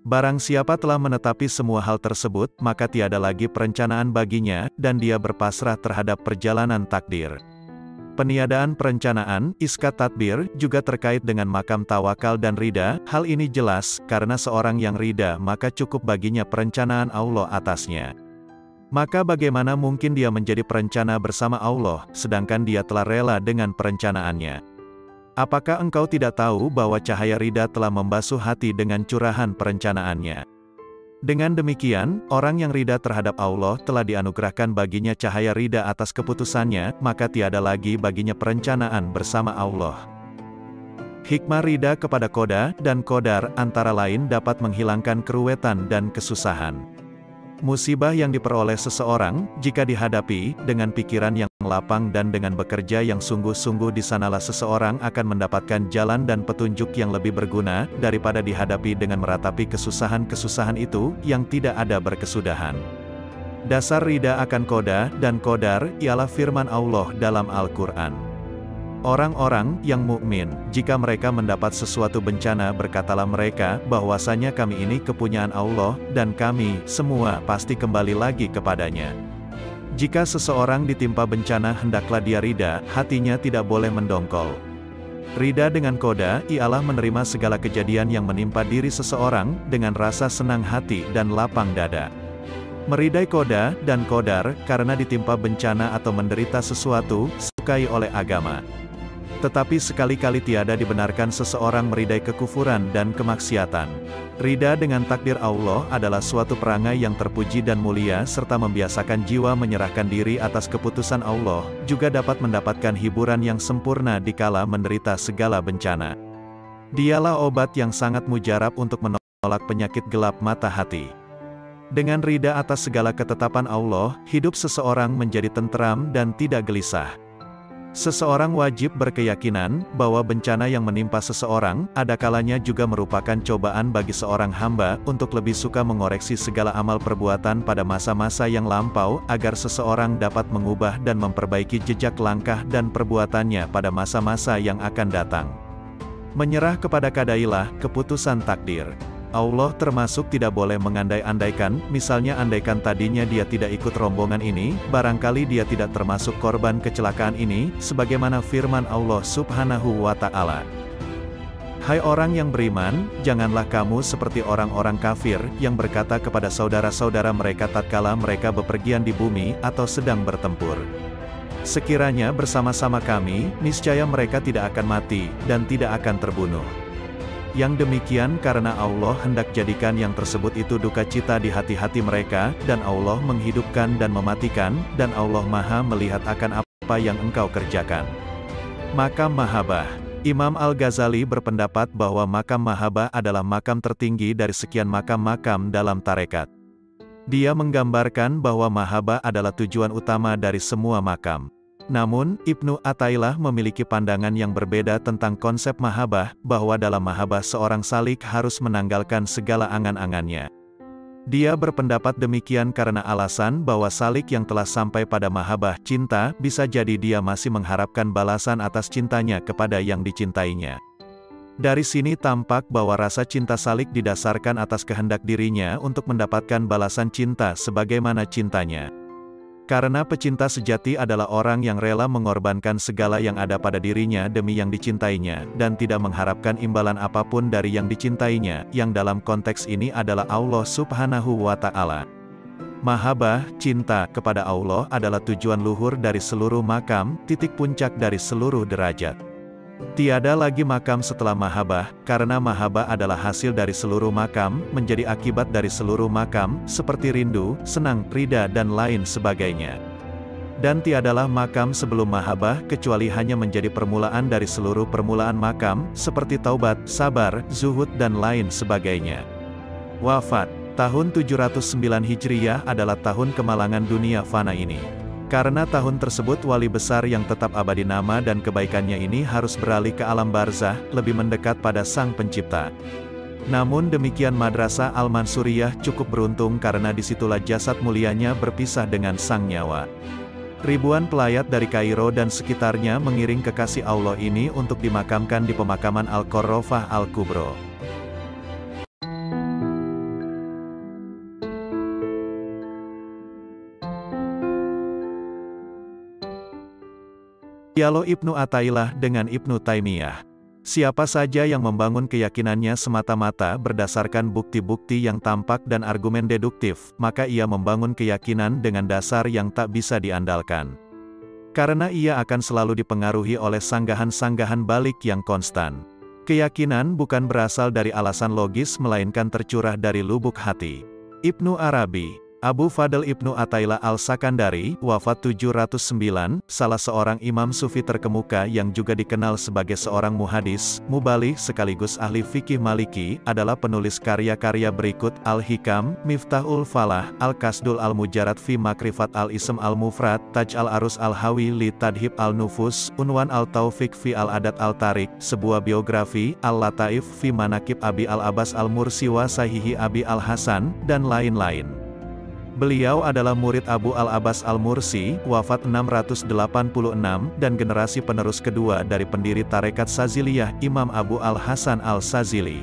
Barang siapa telah menetapi semua hal tersebut, maka tiada lagi perencanaan baginya, dan dia berpasrah terhadap perjalanan takdir. Peniadaan perencanaan, iskat tadbir, juga terkait dengan makam tawakal dan rida. Hal ini jelas, karena seorang yang rida maka cukup baginya perencanaan Allah atasnya. Maka bagaimana mungkin dia menjadi perencana bersama Allah, sedangkan dia telah rela dengan perencanaannya? Apakah engkau tidak tahu bahwa cahaya rida telah membasuh hati dengan curahan perencanaannya? Dengan demikian, orang yang rida terhadap Allah telah dianugerahkan baginya cahaya rida atas keputusannya, maka tiada lagi baginya perencanaan bersama Allah. Hikmah rida kepada koda dan kodar antara lain dapat menghilangkan keruwetan dan kesusahan. Musibah yang diperoleh seseorang, jika dihadapi dengan pikiran yang lapang dan dengan bekerja yang sungguh-sungguh, di sanalah seseorang akan mendapatkan jalan dan petunjuk yang lebih berguna, daripada dihadapi dengan meratapi kesusahan-kesusahan itu, yang tidak ada berkesudahan. Dasar rida akan koda dan kodar, ialah firman Allah dalam Al-Quran. Orang-orang yang mukmin, jika mereka mendapat sesuatu bencana, berkatalah mereka, bahwasanya kami ini kepunyaan Allah, dan kami semua pasti kembali lagi kepadanya. Jika seseorang ditimpa bencana, hendaklah dia rida, hatinya tidak boleh mendongkol. Rida dengan koda, ialah menerima segala kejadian yang menimpa diri seseorang, dengan rasa senang hati dan lapang dada. Meridai koda dan kodar, karena ditimpa bencana atau menderita sesuatu, sukai oleh agama. Tetapi sekali-kali tiada dibenarkan seseorang meridai kekufuran dan kemaksiatan. Rida dengan takdir Allah adalah suatu perangai yang terpuji dan mulia, serta membiasakan jiwa menyerahkan diri atas keputusan Allah, juga dapat mendapatkan hiburan yang sempurna dikala menderita segala bencana. Dialah obat yang sangat mujarab untuk menolak penyakit gelap mata hati. Dengan rida atas segala ketetapan Allah, hidup seseorang menjadi tentram dan tidak gelisah. Seseorang wajib berkeyakinan bahwa bencana yang menimpa seseorang, ada kalanya juga merupakan cobaan bagi seorang hamba, untuk lebih suka mengoreksi segala amal perbuatan pada masa-masa yang lampau, agar seseorang dapat mengubah dan memperbaiki jejak langkah dan perbuatannya pada masa-masa yang akan datang. Menyerah kepada kadailah keputusan takdir. Allah termasuk tidak boleh mengandai-andaikan, misalnya andaikan tadinya dia tidak ikut rombongan ini, barangkali dia tidak termasuk korban kecelakaan ini, sebagaimana firman Allah Subhanahu wa Ta'ala. Hai orang yang beriman, janganlah kamu seperti orang-orang kafir, yang berkata kepada saudara-saudara mereka tatkala mereka bepergian di bumi, atau sedang bertempur. Sekiranya bersama-sama kami, niscaya mereka tidak akan mati, dan tidak akan terbunuh. Yang demikian karena Allah hendak jadikan yang tersebut itu duka cita di hati-hati mereka, dan Allah menghidupkan dan mematikan, dan Allah Maha melihat akan apa yang engkau kerjakan. Makam Mahabbah. Imam Al-Ghazali berpendapat bahwa makam Mahabbah adalah makam tertinggi dari sekian makam-makam dalam tarekat. Dia menggambarkan bahwa Mahabbah adalah tujuan utama dari semua makam. Namun, Ibnu Athaillah memiliki pandangan yang berbeda tentang konsep mahabbah, bahwa dalam mahabbah seorang salik harus menanggalkan segala angan-angannya. Dia berpendapat demikian karena alasan bahwa salik yang telah sampai pada mahabbah cinta, bisa jadi dia masih mengharapkan balasan atas cintanya kepada yang dicintainya. Dari sini tampak bahwa rasa cinta salik didasarkan atas kehendak dirinya untuk mendapatkan balasan cinta sebagaimana cintanya. Karena pecinta sejati adalah orang yang rela mengorbankan segala yang ada pada dirinya demi yang dicintainya, dan tidak mengharapkan imbalan apapun dari yang dicintainya, yang dalam konteks ini adalah Allah Subhanahu wa Ta'ala. Mahabbah, cinta kepada Allah adalah tujuan luhur dari seluruh makam, titik puncak dari seluruh derajat. Tiada lagi makam setelah mahabbah, karena mahabbah adalah hasil dari seluruh makam, menjadi akibat dari seluruh makam, seperti rindu, senang, rida dan lain sebagainya. Dan tiadalah makam sebelum mahabbah, kecuali hanya menjadi permulaan dari seluruh permulaan makam, seperti taubat, sabar, zuhud dan lain sebagainya. Wafat. Tahun 709 Hijriyah adalah tahun kemalangan dunia fana ini. Karena tahun tersebut wali besar yang tetap abadi nama dan kebaikannya ini harus beralih ke alam barzah, lebih mendekat pada Sang Pencipta. Namun demikian Madrasah Al-Mansuriyah cukup beruntung karena disitulah jasad mulianya berpisah dengan sang nyawa. Ribuan pelayat dari Kairo dan sekitarnya mengiring kekasih Allah ini untuk dimakamkan di pemakaman Al-Qorrofah Al-Kubro. Dialog Ibnu Athaillah dengan Ibnu Taimiyah. Siapa saja yang membangun keyakinannya semata-mata berdasarkan bukti-bukti yang tampak dan argumen deduktif, maka ia membangun keyakinan dengan dasar yang tak bisa diandalkan. Karena ia akan selalu dipengaruhi oleh sanggahan-sanggahan balik yang konstan. Keyakinan bukan berasal dari alasan logis melainkan tercurah dari lubuk hati. Ibnu Arabi, Abu Fadl Ibnu Athaillah Al-Sakandari, wafat 709, salah seorang imam sufi terkemuka yang juga dikenal sebagai seorang muhadis, mubaligh sekaligus ahli fikih Maliki, adalah penulis karya-karya berikut: Al-Hikam, Miftahul Falah, Al-Qasdul Al-Mujarrad fi Makrifat Al-Ism Al-Mufrad, Taj Al-Arus Al-Hawi li Tadhib Al-Nufus, Unwan Al-Taufiq fi Al-Adat Al-Tariq, sebuah biografi, Al-Lataif fi Manaqib Abi Al-Abbas Al-Mursi wa Sahihi Abi Al-Hasan, dan lain-lain. Beliau adalah murid Abu Al-Abbas Al-Mursi, wafat 686, dan generasi penerus kedua dari pendiri tarekat Saziliyah, Imam Abu Al-Hasan Al-Sazili.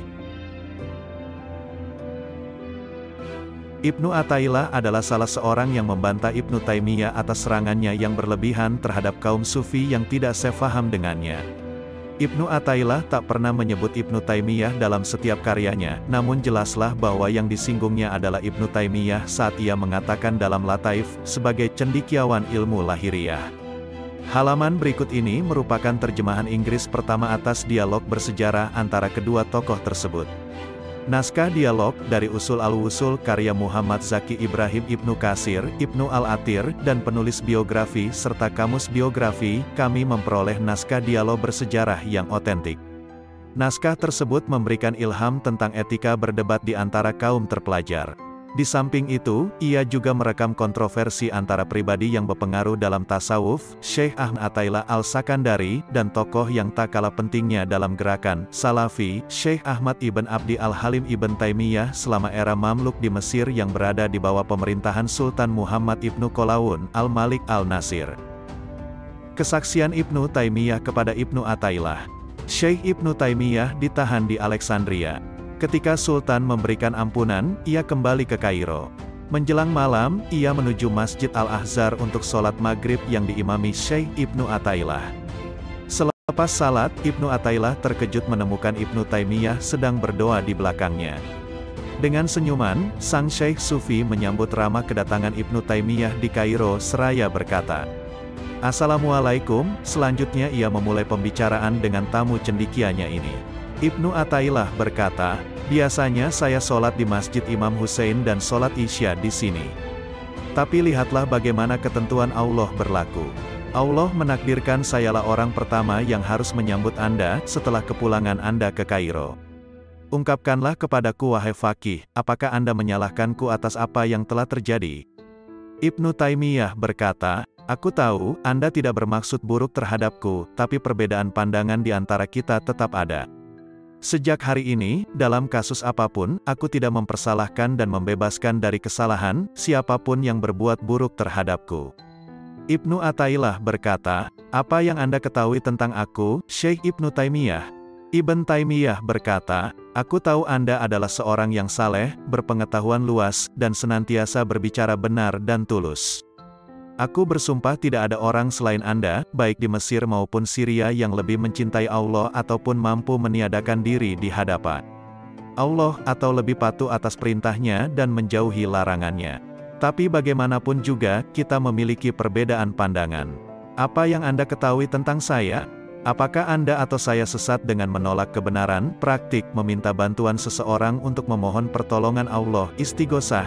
Ibnu Athaillah adalah salah seorang yang membantah Ibnu Taimiyah atas serangannya yang berlebihan terhadap kaum sufi yang tidak sefaham dengannya. Ibnu Athaillah tak pernah menyebut Ibnu Taimiyah dalam setiap karyanya, namun jelaslah bahwa yang disinggungnya adalah Ibnu Taimiyah saat ia mengatakan dalam Lataif, sebagai cendekiawan ilmu lahiriah. Halaman berikut ini merupakan terjemahan Inggris pertama atas dialog bersejarah antara kedua tokoh tersebut. Naskah dialog dari Usul Al-Wusul karya Muhammad Zaki Ibrahim Ibnu Katsir, Ibnu Al-Athir, dan penulis biografi serta kamus biografi, kami memperoleh naskah dialog bersejarah yang otentik. Naskah tersebut memberikan ilham tentang etika berdebat di antara kaum terpelajar. Di samping itu, ia juga merekam kontroversi antara pribadi yang berpengaruh dalam tasawuf, Syekh Ahmad Athaillah Al-Sakandari, dan tokoh yang tak kalah pentingnya dalam gerakan Salafi, Syekh Ahmad Ibn Abdi Al-Halim Ibn Taimiyah selama era Mamluk di Mesir yang berada di bawah pemerintahan Sultan Muhammad Ibnu Qalaun Al-Malik Al-Nasir. Kesaksian Ibnu Taimiyah kepada Ibnu Athaillah. Syekh Ibnu Taimiyah ditahan di Alexandria. Ketika Sultan memberikan ampunan, ia kembali ke Kairo. Menjelang malam, ia menuju Masjid Al-Ahzar untuk sholat maghrib yang diimami Syekh Ibnu Athaillah. Selepas salat, Ibnu Athaillah terkejut menemukan Ibnu Taimiyah sedang berdoa di belakangnya. Dengan senyuman, sang Syekh Sufi menyambut ramah kedatangan Ibnu Taimiyah di Kairo seraya berkata, "Assalamualaikum." Selanjutnya ia memulai pembicaraan dengan tamu cendekianya ini. Ibnu Athaillah berkata, "Biasanya saya sholat di Masjid Imam Hussein dan sholat Isya di sini. Tapi lihatlah bagaimana ketentuan Allah berlaku. Allah menakdirkan sayalah orang pertama yang harus menyambut Anda setelah kepulangan Anda ke Kairo. Ungkapkanlah kepadaku wahai faqih, apakah Anda menyalahkanku atas apa yang telah terjadi?" Ibnu Taimiyah berkata, "Aku tahu, Anda tidak bermaksud buruk terhadapku, tapi perbedaan pandangan di antara kita tetap ada. Sejak hari ini, dalam kasus apapun, aku tidak mempersalahkan dan membebaskan dari kesalahan, siapapun yang berbuat buruk terhadapku." Ibnu Athaillah berkata, "Apa yang Anda ketahui tentang aku, Syekh Ibnu Taimiyah?" Ibn Taimiyah berkata, "Aku tahu Anda adalah seorang yang saleh, berpengetahuan luas, dan senantiasa berbicara benar dan tulus. Aku bersumpah tidak ada orang selain Anda, baik di Mesir maupun Syria yang lebih mencintai Allah ataupun mampu meniadakan diri di hadapan Allah atau lebih patuh atas perintahnya dan menjauhi larangannya. Tapi bagaimanapun juga, kita memiliki perbedaan pandangan. Apa yang Anda ketahui tentang saya? Apakah Anda atau saya sesat dengan menolak kebenaran, praktik meminta bantuan seseorang untuk memohon pertolongan Allah, istighosah?"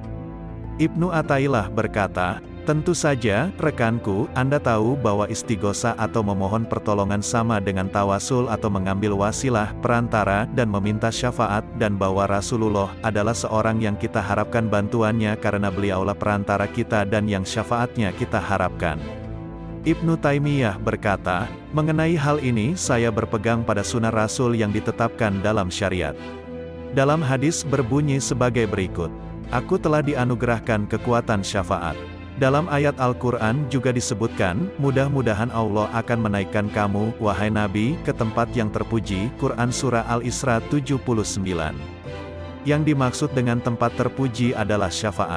Ibnu Athaillah berkata, "Tentu saja, rekanku, Anda tahu bahwa istighosah atau memohon pertolongan sama dengan tawasul atau mengambil wasilah, perantara, dan meminta syafaat, dan bahwa Rasulullah adalah seorang yang kita harapkan bantuannya karena beliaulah perantara kita dan yang syafaatnya kita harapkan." Ibnu Taimiyah berkata, "Mengenai hal ini saya berpegang pada sunnah Rasul yang ditetapkan dalam syariat. Dalam hadis berbunyi sebagai berikut, 'Aku telah dianugerahkan kekuatan syafaat.' Dalam ayat Al-Quran juga disebutkan, mudah-mudahan Allah akan menaikkan kamu, wahai Nabi, ke tempat yang terpuji, Quran Surah Al-Isra 79. Yang dimaksud dengan tempat terpuji adalah syafaat.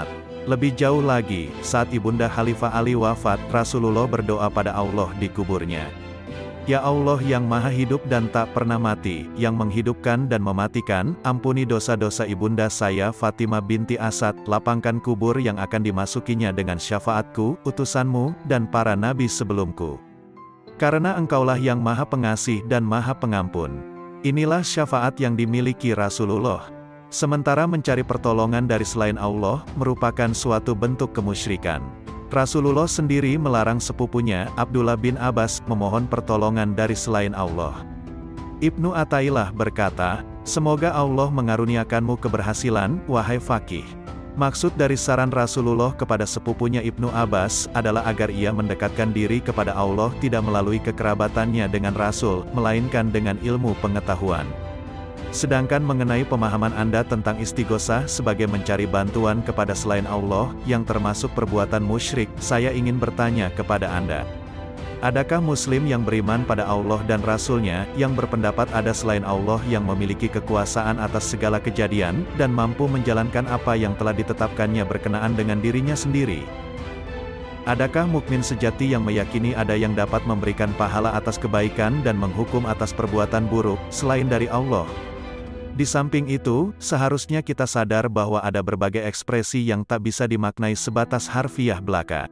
Lebih jauh lagi, saat Ibunda Khalifah Ali wafat, Rasulullah berdoa pada Allah di kuburnya. Ya Allah yang maha hidup dan tak pernah mati, yang menghidupkan dan mematikan, ampuni dosa-dosa ibunda saya Fatimah binti Asad, lapangkan kubur yang akan dimasukinya dengan syafaatku, utusanmu, dan para nabi sebelumku. Karena engkaulah yang maha pengasih dan maha pengampun. Inilah syafaat yang dimiliki Rasulullah. Sementara mencari pertolongan dari selain Allah, merupakan suatu bentuk kemusyrikan. Rasulullah sendiri melarang sepupunya, Abdullah bin Abbas, memohon pertolongan dari selain Allah. Ibnu Athaillah berkata, semoga Allah mengaruniakanmu keberhasilan, wahai faqih. Maksud dari saran Rasulullah kepada sepupunya Ibnu Abbas, adalah agar ia mendekatkan diri kepada Allah tidak melalui kekerabatannya dengan Rasul, melainkan dengan ilmu pengetahuan. Sedangkan mengenai pemahaman Anda tentang istighosah sebagai mencari bantuan kepada selain Allah, yang termasuk perbuatan musyrik, saya ingin bertanya kepada Anda. Adakah Muslim yang beriman pada Allah dan Rasul-Nya, yang berpendapat ada selain Allah yang memiliki kekuasaan atas segala kejadian, dan mampu menjalankan apa yang telah ditetapkannya berkenaan dengan dirinya sendiri? Adakah mukmin sejati yang meyakini ada yang dapat memberikan pahala atas kebaikan dan menghukum atas perbuatan buruk, selain dari Allah? Di samping itu, seharusnya kita sadar bahwa ada berbagai ekspresi yang tak bisa dimaknai sebatas harfiah belaka.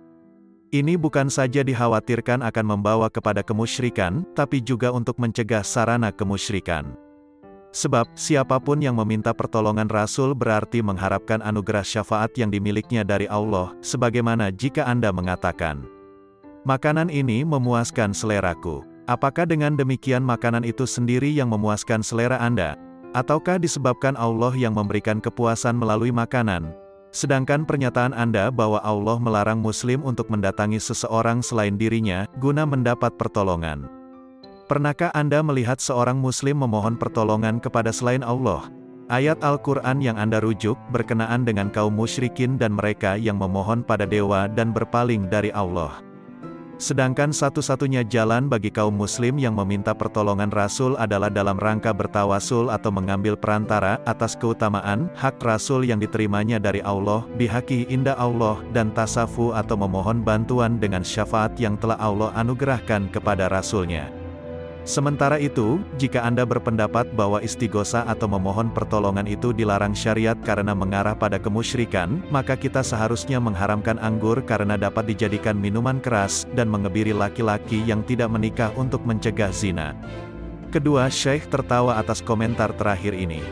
Ini bukan saja dikhawatirkan akan membawa kepada kemusyrikan, tapi juga untuk mencegah sarana kemusyrikan. Sebab, siapapun yang meminta pertolongan Rasul berarti mengharapkan anugerah syafaat yang dimilikinya dari Allah, sebagaimana jika Anda mengatakan, makanan ini memuaskan seleraku. Apakah dengan demikian makanan itu sendiri yang memuaskan selera Anda? Ataukah disebabkan Allah yang memberikan kepuasan melalui makanan? Sedangkan pernyataan Anda bahwa Allah melarang Muslim untuk mendatangi seseorang selain dirinya, guna mendapat pertolongan. Pernahkah Anda melihat seorang Muslim memohon pertolongan kepada selain Allah? Ayat Al-Quran yang Anda rujuk, berkenaan dengan kaum musyrikin dan mereka yang memohon pada dewa dan berpaling dari Allah. Sedangkan satu-satunya jalan bagi kaum muslim yang meminta pertolongan Rasul adalah dalam rangka bertawasul atau mengambil perantara atas keutamaan, hak Rasul yang diterimanya dari Allah, bihaqi inda Allah, dan tasafu atau memohon bantuan dengan syafaat yang telah Allah anugerahkan kepada Rasul-Nya. Sementara itu, jika Anda berpendapat bahwa istighosah atau memohon pertolongan itu dilarang syariat karena mengarah pada kemusyrikan, maka kita seharusnya mengharamkan anggur karena dapat dijadikan minuman keras, dan mengebiri laki-laki yang tidak menikah untuk mencegah zina. Kedua Syekh tertawa atas komentar terakhir ini.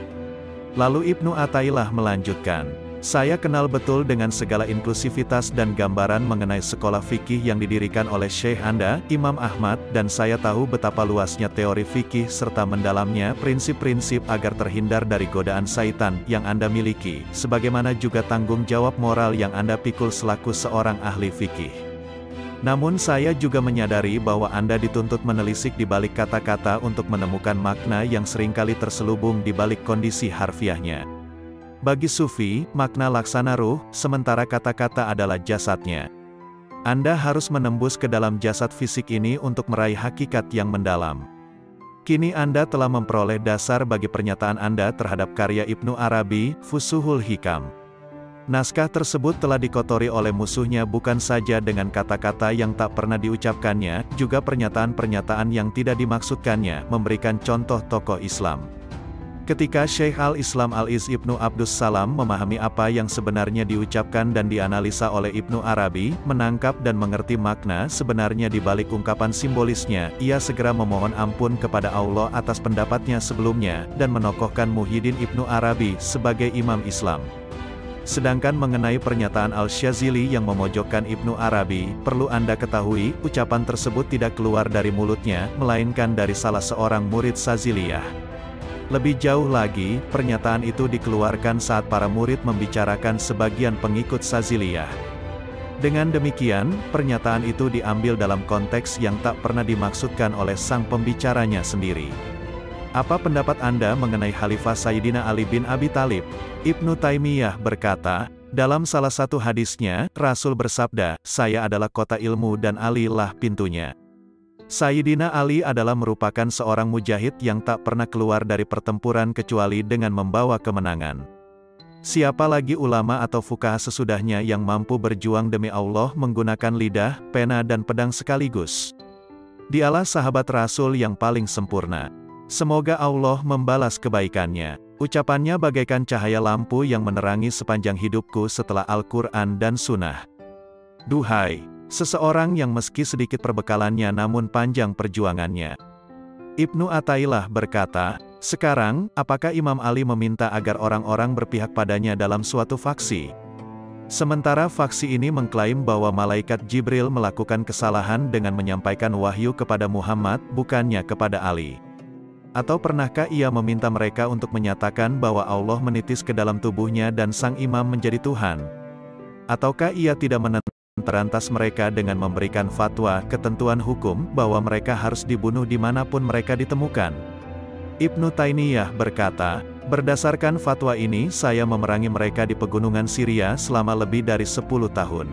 Lalu Ibnu Athaillah melanjutkan, saya kenal betul dengan segala inklusivitas dan gambaran mengenai sekolah fikih yang didirikan oleh Syekh Anda, Imam Ahmad, dan saya tahu betapa luasnya teori fikih serta mendalamnya prinsip-prinsip agar terhindar dari godaan syaitan yang Anda miliki, sebagaimana juga tanggung jawab moral yang Anda pikul selaku seorang ahli fikih. Namun saya juga menyadari bahwa Anda dituntut menelisik di balik kata-kata untuk menemukan makna yang seringkali terselubung di balik kondisi harfiahnya. Bagi Sufi, makna laksana ruh, sementara kata-kata adalah jasadnya. Anda harus menembus ke dalam jasad fisik ini untuk meraih hakikat yang mendalam. Kini Anda telah memperoleh dasar bagi pernyataan Anda terhadap karya Ibnu Arabi, Fusuhul Hikam. Naskah tersebut telah dikotori oleh musuhnya bukan saja dengan kata-kata yang tak pernah diucapkannya, juga pernyataan-pernyataan yang tidak dimaksudkannya, memberikan contoh tokoh Islam. Ketika Syekh Al-Islam Al-Iz Ibnu Abdus Salam memahami apa yang sebenarnya diucapkan dan dianalisa oleh Ibnu Arabi, menangkap dan mengerti makna sebenarnya di balik ungkapan simbolisnya, ia segera memohon ampun kepada Allah atas pendapatnya sebelumnya, dan menokohkan Muhyiddin Ibnu Arabi sebagai imam Islam. Sedangkan mengenai pernyataan Al-Syazili yang memojokkan Ibnu Arabi, perlu Anda ketahui, ucapan tersebut tidak keluar dari mulutnya, melainkan dari salah seorang murid Syaziliyah. Lebih jauh lagi, pernyataan itu dikeluarkan saat para murid membicarakan sebagian pengikut Syaziliyah. Dengan demikian, pernyataan itu diambil dalam konteks yang tak pernah dimaksudkan oleh sang pembicaranya sendiri. Apa pendapat Anda mengenai Khalifah Sayyidina Ali bin Abi Thalib? Ibnu Taimiyah berkata, dalam salah satu hadisnya, Rasul bersabda, saya adalah kota ilmu dan Ali lah pintunya. Sayyidina Ali adalah merupakan seorang mujahid yang tak pernah keluar dari pertempuran kecuali dengan membawa kemenangan. Siapa lagi ulama atau fuqaha sesudahnya yang mampu berjuang demi Allah menggunakan lidah, pena dan pedang sekaligus? Dialah sahabat Rasul yang paling sempurna. Semoga Allah membalas kebaikannya. Ucapannya bagaikan cahaya lampu yang menerangi sepanjang hidupku setelah Al-Quran dan Sunnah. Duhai seseorang yang meski sedikit perbekalannya namun panjang perjuangannya. Ibnu Athaillah berkata, sekarang, apakah Imam Ali meminta agar orang-orang berpihak padanya dalam suatu faksi? Sementara faksi ini mengklaim bahwa malaikat Jibril melakukan kesalahan dengan menyampaikan wahyu kepada Muhammad, bukannya kepada Ali. Atau pernahkah ia meminta mereka untuk menyatakan bahwa Allah menitis ke dalam tubuhnya dan sang imam menjadi Tuhan? Ataukah ia tidak menerantas mereka dengan memberikan fatwa, ketentuan hukum, bahwa mereka harus dibunuh dimanapun mereka ditemukan? Ibnu Taimiyah berkata, berdasarkan fatwa ini saya memerangi mereka di pegunungan Syria selama lebih dari 10 tahun.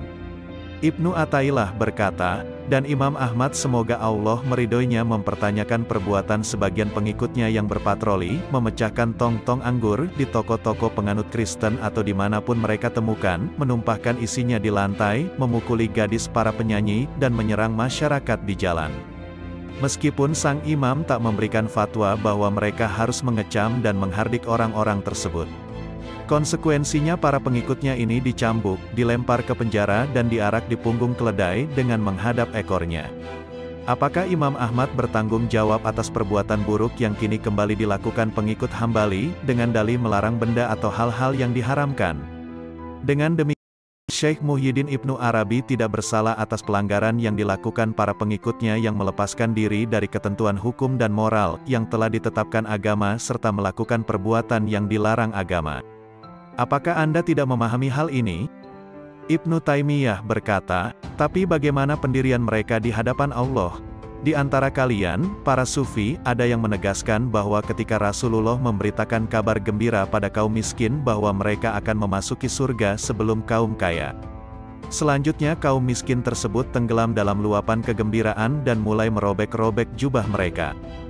Ibnu Athaillah berkata, dan Imam Ahmad semoga Allah meridhoinya mempertanyakan perbuatan sebagian pengikutnya yang berpatroli, memecahkan tong-tong anggur di toko-toko penganut Kristen atau dimanapun mereka temukan, menumpahkan isinya di lantai, memukuli gadis para penyanyi, dan menyerang masyarakat di jalan. Meskipun sang imam tak memberikan fatwa bahwa mereka harus mengecam dan menghardik orang-orang tersebut. Konsekuensinya para pengikutnya ini dicambuk, dilempar ke penjara dan diarak di punggung keledai dengan menghadap ekornya. Apakah Imam Ahmad bertanggung jawab atas perbuatan buruk yang kini kembali dilakukan pengikut Hambali, dengan dalih melarang benda atau hal-hal yang diharamkan? Dengan demikian, Syekh Muhyiddin Ibnu Arabi tidak bersalah atas pelanggaran yang dilakukan para pengikutnya yang melepaskan diri dari ketentuan hukum dan moral yang telah ditetapkan agama serta melakukan perbuatan yang dilarang agama. Apakah Anda tidak memahami hal ini? Ibnu Taimiyah berkata, tapi bagaimana pendirian mereka di hadapan Allah? Di antara kalian, para sufi, ada yang menegaskan bahwa ketika Rasulullah memberitakan kabar gembira pada kaum miskin bahwa mereka akan memasuki surga sebelum kaum kaya. Selanjutnya kaum miskin tersebut tenggelam dalam luapan kegembiraan dan mulai merobek-robek jubah mereka.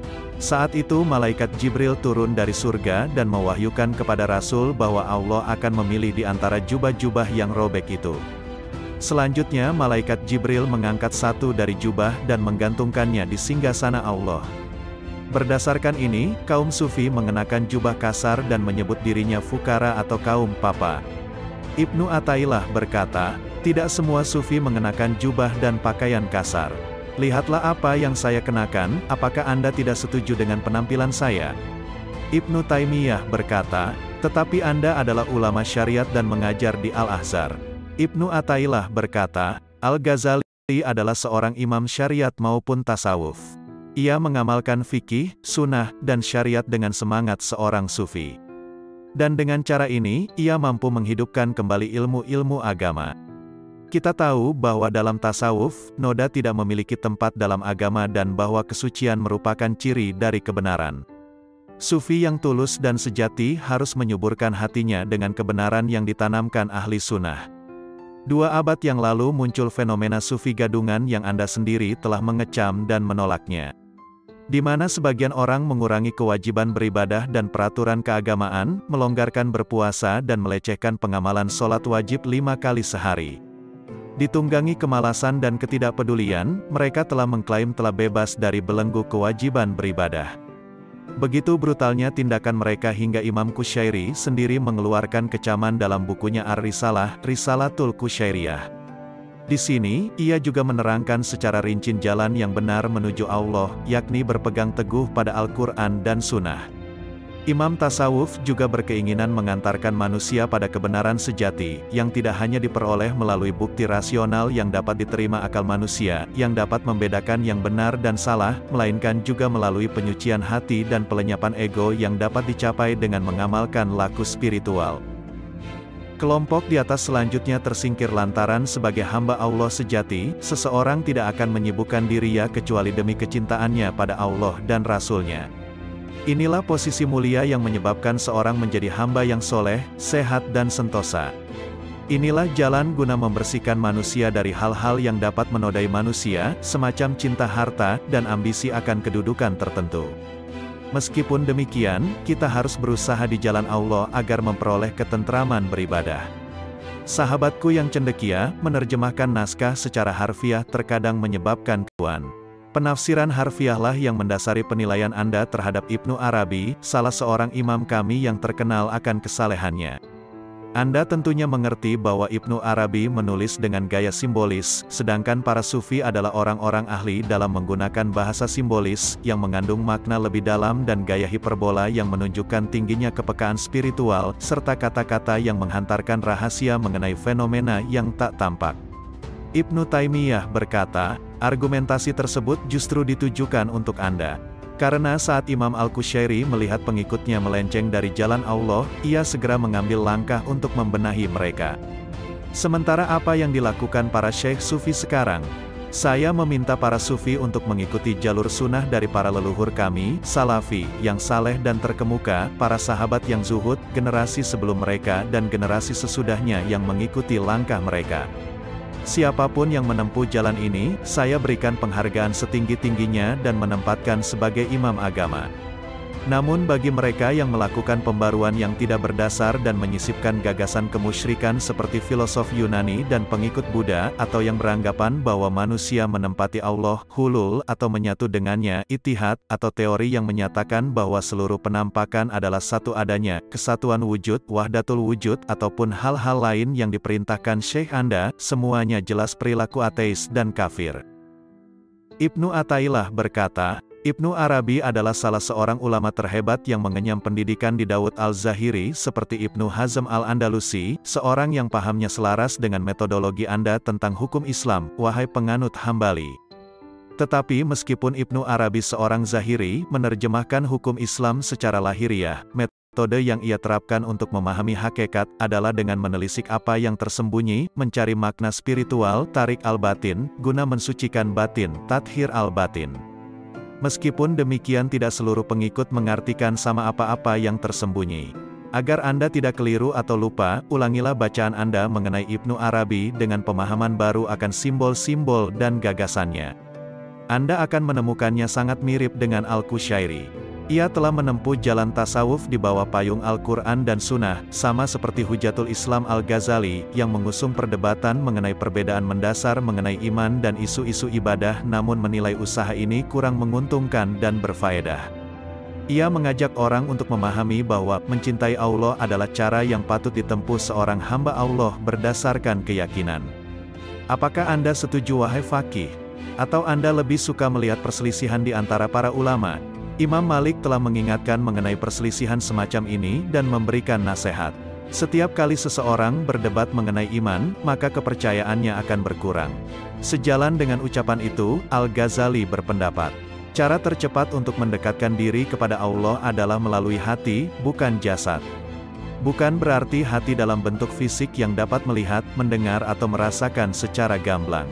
Saat itu malaikat Jibril turun dari surga dan mewahyukan kepada Rasul bahwa Allah akan memilih di antara jubah-jubah yang robek itu. Selanjutnya malaikat Jibril mengangkat satu dari jubah dan menggantungkannya di singgasana Allah. Berdasarkan ini, kaum sufi mengenakan jubah kasar dan menyebut dirinya fukara atau kaum papa. Ibnu Athaillah berkata, tidak semua sufi mengenakan jubah dan pakaian kasar. Lihatlah apa yang saya kenakan, apakah Anda tidak setuju dengan penampilan saya? Ibnu Taimiyah berkata, tetapi Anda adalah ulama syariat dan mengajar di Al-Azhar. Ibnu Athaillah berkata, Al-Ghazali adalah seorang imam syariat maupun tasawuf. Ia mengamalkan fikih, sunnah, dan syariat dengan semangat seorang sufi. Dan dengan cara ini, ia mampu menghidupkan kembali ilmu-ilmu agama. Kita tahu bahwa dalam tasawuf, noda tidak memiliki tempat dalam agama dan bahwa kesucian merupakan ciri dari kebenaran. Sufi yang tulus dan sejati harus menyuburkan hatinya dengan kebenaran yang ditanamkan ahli sunnah. 2 abad yang lalu muncul fenomena sufi gadungan yang Anda sendiri telah mengecam dan menolaknya. Di mana sebagian orang mengurangi kewajiban beribadah dan peraturan keagamaan, melonggarkan berpuasa dan melecehkan pengamalan sholat wajib 5 kali sehari. Ditunggangi kemalasan dan ketidakpedulian, mereka telah mengklaim telah bebas dari belenggu kewajiban beribadah. Begitu brutalnya tindakan mereka hingga Imam Qushairi sendiri mengeluarkan kecaman dalam bukunya Ar-Risalah, Risalatul Qushairiyah. Di sini, ia juga menerangkan secara rinci jalan yang benar menuju Allah, yakni berpegang teguh pada Al-Quran dan Sunnah. Imam tasawuf juga berkeinginan mengantarkan manusia pada kebenaran sejati, yang tidak hanya diperoleh melalui bukti rasional yang dapat diterima akal manusia, yang dapat membedakan yang benar dan salah, melainkan juga melalui penyucian hati dan pelenyapan ego yang dapat dicapai dengan mengamalkan laku spiritual. Kelompok di atas selanjutnya tersingkir lantaran sebagai hamba Allah sejati, seseorang tidak akan menyibukkan dirinya kecuali demi kecintaannya pada Allah dan Rasul-Nya. Inilah posisi mulia yang menyebabkan seorang menjadi hamba yang soleh, sehat dan sentosa. Inilah jalan guna membersihkan manusia dari hal-hal yang dapat menodai manusia, semacam cinta harta dan ambisi akan kedudukan tertentu. Meskipun demikian, kita harus berusaha di jalan Allah agar memperoleh ketentraman beribadah. Sahabatku yang cendekia, menerjemahkan naskah secara harfiah terkadang menyebabkan keluhan. Penafsiran harfiahlah yang mendasari penilaian Anda terhadap Ibnu Arabi, salah seorang imam kami yang terkenal akan kesalehannya. Anda tentunya mengerti bahwa Ibnu Arabi menulis dengan gaya simbolis, sedangkan para sufi adalah orang-orang ahli dalam menggunakan bahasa simbolis, yang mengandung makna lebih dalam dan gaya hiperbola yang menunjukkan tingginya kepekaan spiritual, serta kata-kata yang menghantarkan rahasia mengenai fenomena yang tak tampak. Ibnu Taimiyah berkata, argumentasi tersebut justru ditujukan untuk Anda. Karena saat Imam Al-Qushayri melihat pengikutnya melenceng dari jalan Allah, ia segera mengambil langkah untuk membenahi mereka. Sementara apa yang dilakukan para syekh sufi sekarang? Saya meminta para sufi untuk mengikuti jalur sunnah dari para leluhur kami, salafi, yang saleh dan terkemuka, para sahabat yang zuhud, generasi sebelum mereka dan generasi sesudahnya yang mengikuti langkah mereka. Siapapun yang menempuh jalan ini, saya berikan penghargaan setinggi-tingginya dan menempatkan sebagai imam agama. Namun bagi mereka yang melakukan pembaruan yang tidak berdasar dan menyisipkan gagasan kemusyrikan seperti filosof Yunani dan pengikut Buddha, atau yang beranggapan bahwa manusia menempati Allah, hulul, atau menyatu dengannya, ittihad, atau teori yang menyatakan bahwa seluruh penampakan adalah satu adanya, kesatuan wujud, wahdatul wujud, ataupun hal-hal lain yang diperintahkan syekh Anda, semuanya jelas perilaku ateis dan kafir. Ibnu Athaillah berkata, Ibnu Arabi adalah salah seorang ulama terhebat yang mengenyam pendidikan di Daud al-Zahiri seperti Ibnu Hazm al-Andalusi, seorang yang pahamnya selaras dengan metodologi Anda tentang hukum Islam, wahai penganut Hambali. Tetapi meskipun Ibnu Arabi seorang Zahiri, menerjemahkan hukum Islam secara lahiriah, metode yang ia terapkan untuk memahami hakikat, adalah dengan menelisik apa yang tersembunyi, mencari makna spiritual, tarik al-batin, guna mensucikan batin, tathir al-batin. Meskipun demikian tidak seluruh pengikut mengartikan sama apa-apa yang tersembunyi. Agar Anda tidak keliru atau lupa, ulangilah bacaan Anda mengenai Ibnu Arabi dengan pemahaman baru akan simbol-simbol dan gagasannya. Anda akan menemukannya sangat mirip dengan Al-Qushayri. Ia telah menempuh jalan tasawuf di bawah payung Al-Quran dan Sunnah, sama seperti Hujatul Islam Al-Ghazali, yang mengusung perdebatan mengenai perbedaan mendasar mengenai iman dan isu-isu ibadah namun menilai usaha ini kurang menguntungkan dan berfaedah. Ia mengajak orang untuk memahami bahwa mencintai Allah adalah cara yang patut ditempuh seorang hamba Allah berdasarkan keyakinan. Apakah Anda setuju wahai faqih? Atau Anda lebih suka melihat perselisihan di antara para ulama? Imam Malik telah mengingatkan mengenai perselisihan semacam ini dan memberikan nasihat. Setiap kali seseorang berdebat mengenai iman, maka kepercayaannya akan berkurang. Sejalan dengan ucapan itu, Al-Ghazali berpendapat, cara tercepat untuk mendekatkan diri kepada Allah adalah melalui hati, bukan jasad. Bukan berarti hati dalam bentuk fisik yang dapat melihat, mendengar atau merasakan secara gamblang.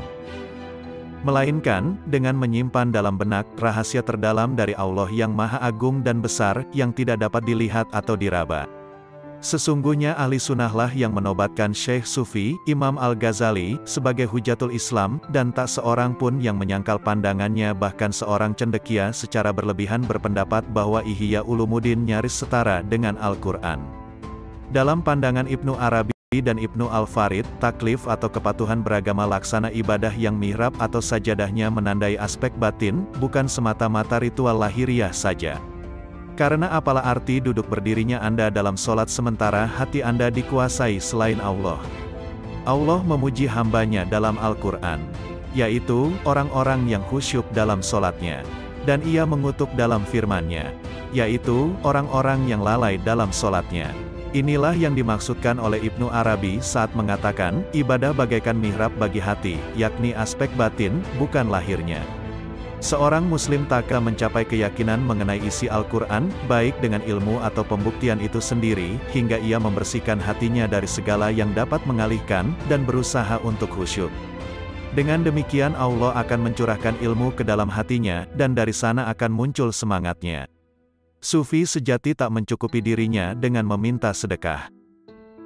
Melainkan, dengan menyimpan dalam benak, rahasia terdalam dari Allah yang Maha Agung dan Besar, yang tidak dapat dilihat atau diraba. Sesungguhnya ahli sunnahlah yang menobatkan Syekh Sufi, Imam Al-Ghazali, sebagai Hujatul Islam, dan tak seorang pun yang menyangkal pandangannya. Bahkan seorang cendekia secara berlebihan berpendapat bahwa Ihya Ulumuddin nyaris setara dengan Al-Quran. Dalam pandangan Ibnu Arabi dan Ibnu Al-Farid, taklif atau kepatuhan beragama laksana ibadah yang mihrab atau sajadahnya menandai aspek batin, bukan semata-mata ritual lahiriah saja. Karena apalah arti duduk berdirinya Anda dalam solat sementara hati Anda dikuasai selain Allah. Allah memuji hambanya dalam Al-Quran, yaitu orang-orang yang khusyuk dalam solatnya. Dan ia mengutuk dalam firman-Nya, yaitu orang-orang yang lalai dalam solatnya. Inilah yang dimaksudkan oleh Ibnu Arabi saat mengatakan, ibadah bagaikan mihrab bagi hati, yakni aspek batin, bukan lahirnya. Seorang muslim tak akan mencapai keyakinan mengenai isi Al-Quran, baik dengan ilmu atau pembuktian itu sendiri, hingga ia membersihkan hatinya dari segala yang dapat mengalihkan, dan berusaha untuk khusyuk. Dengan demikian Allah akan mencurahkan ilmu ke dalam hatinya, dan dari sana akan muncul semangatnya. Sufi sejati tak mencukupi dirinya dengan meminta sedekah.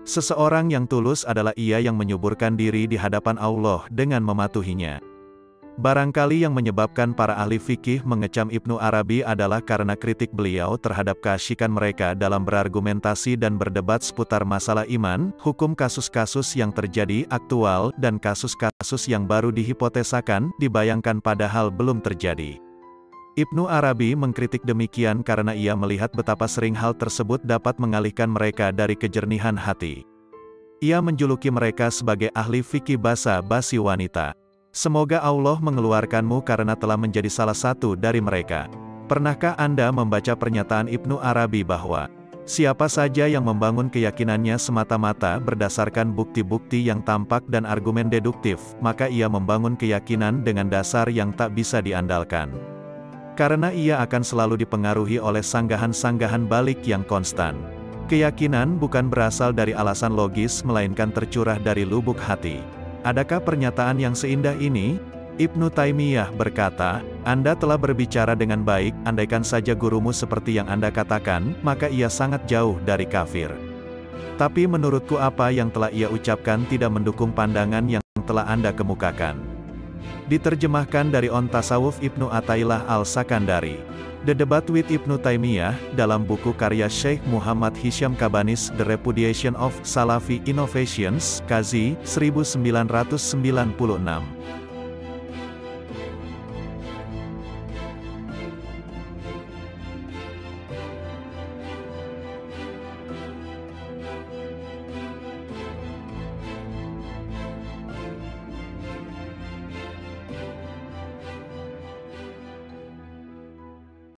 Seseorang yang tulus adalah ia yang menyuburkan diri di hadapan Allah dengan mematuhinya. Barangkali yang menyebabkan para ahli fikih mengecam Ibnu Arabi adalah karena kritik beliau terhadap keasyikan mereka dalam berargumentasi dan berdebat seputar masalah iman, hukum kasus-kasus yang terjadi aktual, dan kasus-kasus yang baru dihipotesakan, dibayangkan padahal belum terjadi. Ibnu Arabi mengkritik demikian karena ia melihat betapa sering hal tersebut dapat mengalihkan mereka dari kejernihan hati. Ia menjuluki mereka sebagai ahli fikih basa-basi wanita. Semoga Allah mengeluarkanmu karena telah menjadi salah satu dari mereka. Pernahkah Anda membaca pernyataan Ibnu Arabi bahwa siapa saja yang membangun keyakinannya semata-mata berdasarkan bukti-bukti yang tampak dan argumen deduktif, maka ia membangun keyakinan dengan dasar yang tak bisa diandalkan. Karena ia akan selalu dipengaruhi oleh sanggahan-sanggahan balik yang konstan. Keyakinan bukan berasal dari alasan logis melainkan tercurah dari lubuk hati. Adakah pernyataan yang seindah ini? Ibnu Taimiyah berkata, Anda telah berbicara dengan baik, andaikan saja gurumu seperti yang Anda katakan, maka ia sangat jauh dari kafir. Tapi menurutku apa yang telah ia ucapkan tidak mendukung pandangan yang telah Anda kemukakan. Diterjemahkan dari On Tasawuf Ibnu Athaillah Al-Sakandari. The Debate with Ibnu Taimiyah, dalam buku karya Syekh Muhammad Hisham Kabanis The Repudiation of Salafi Innovations, Kazi, 1996.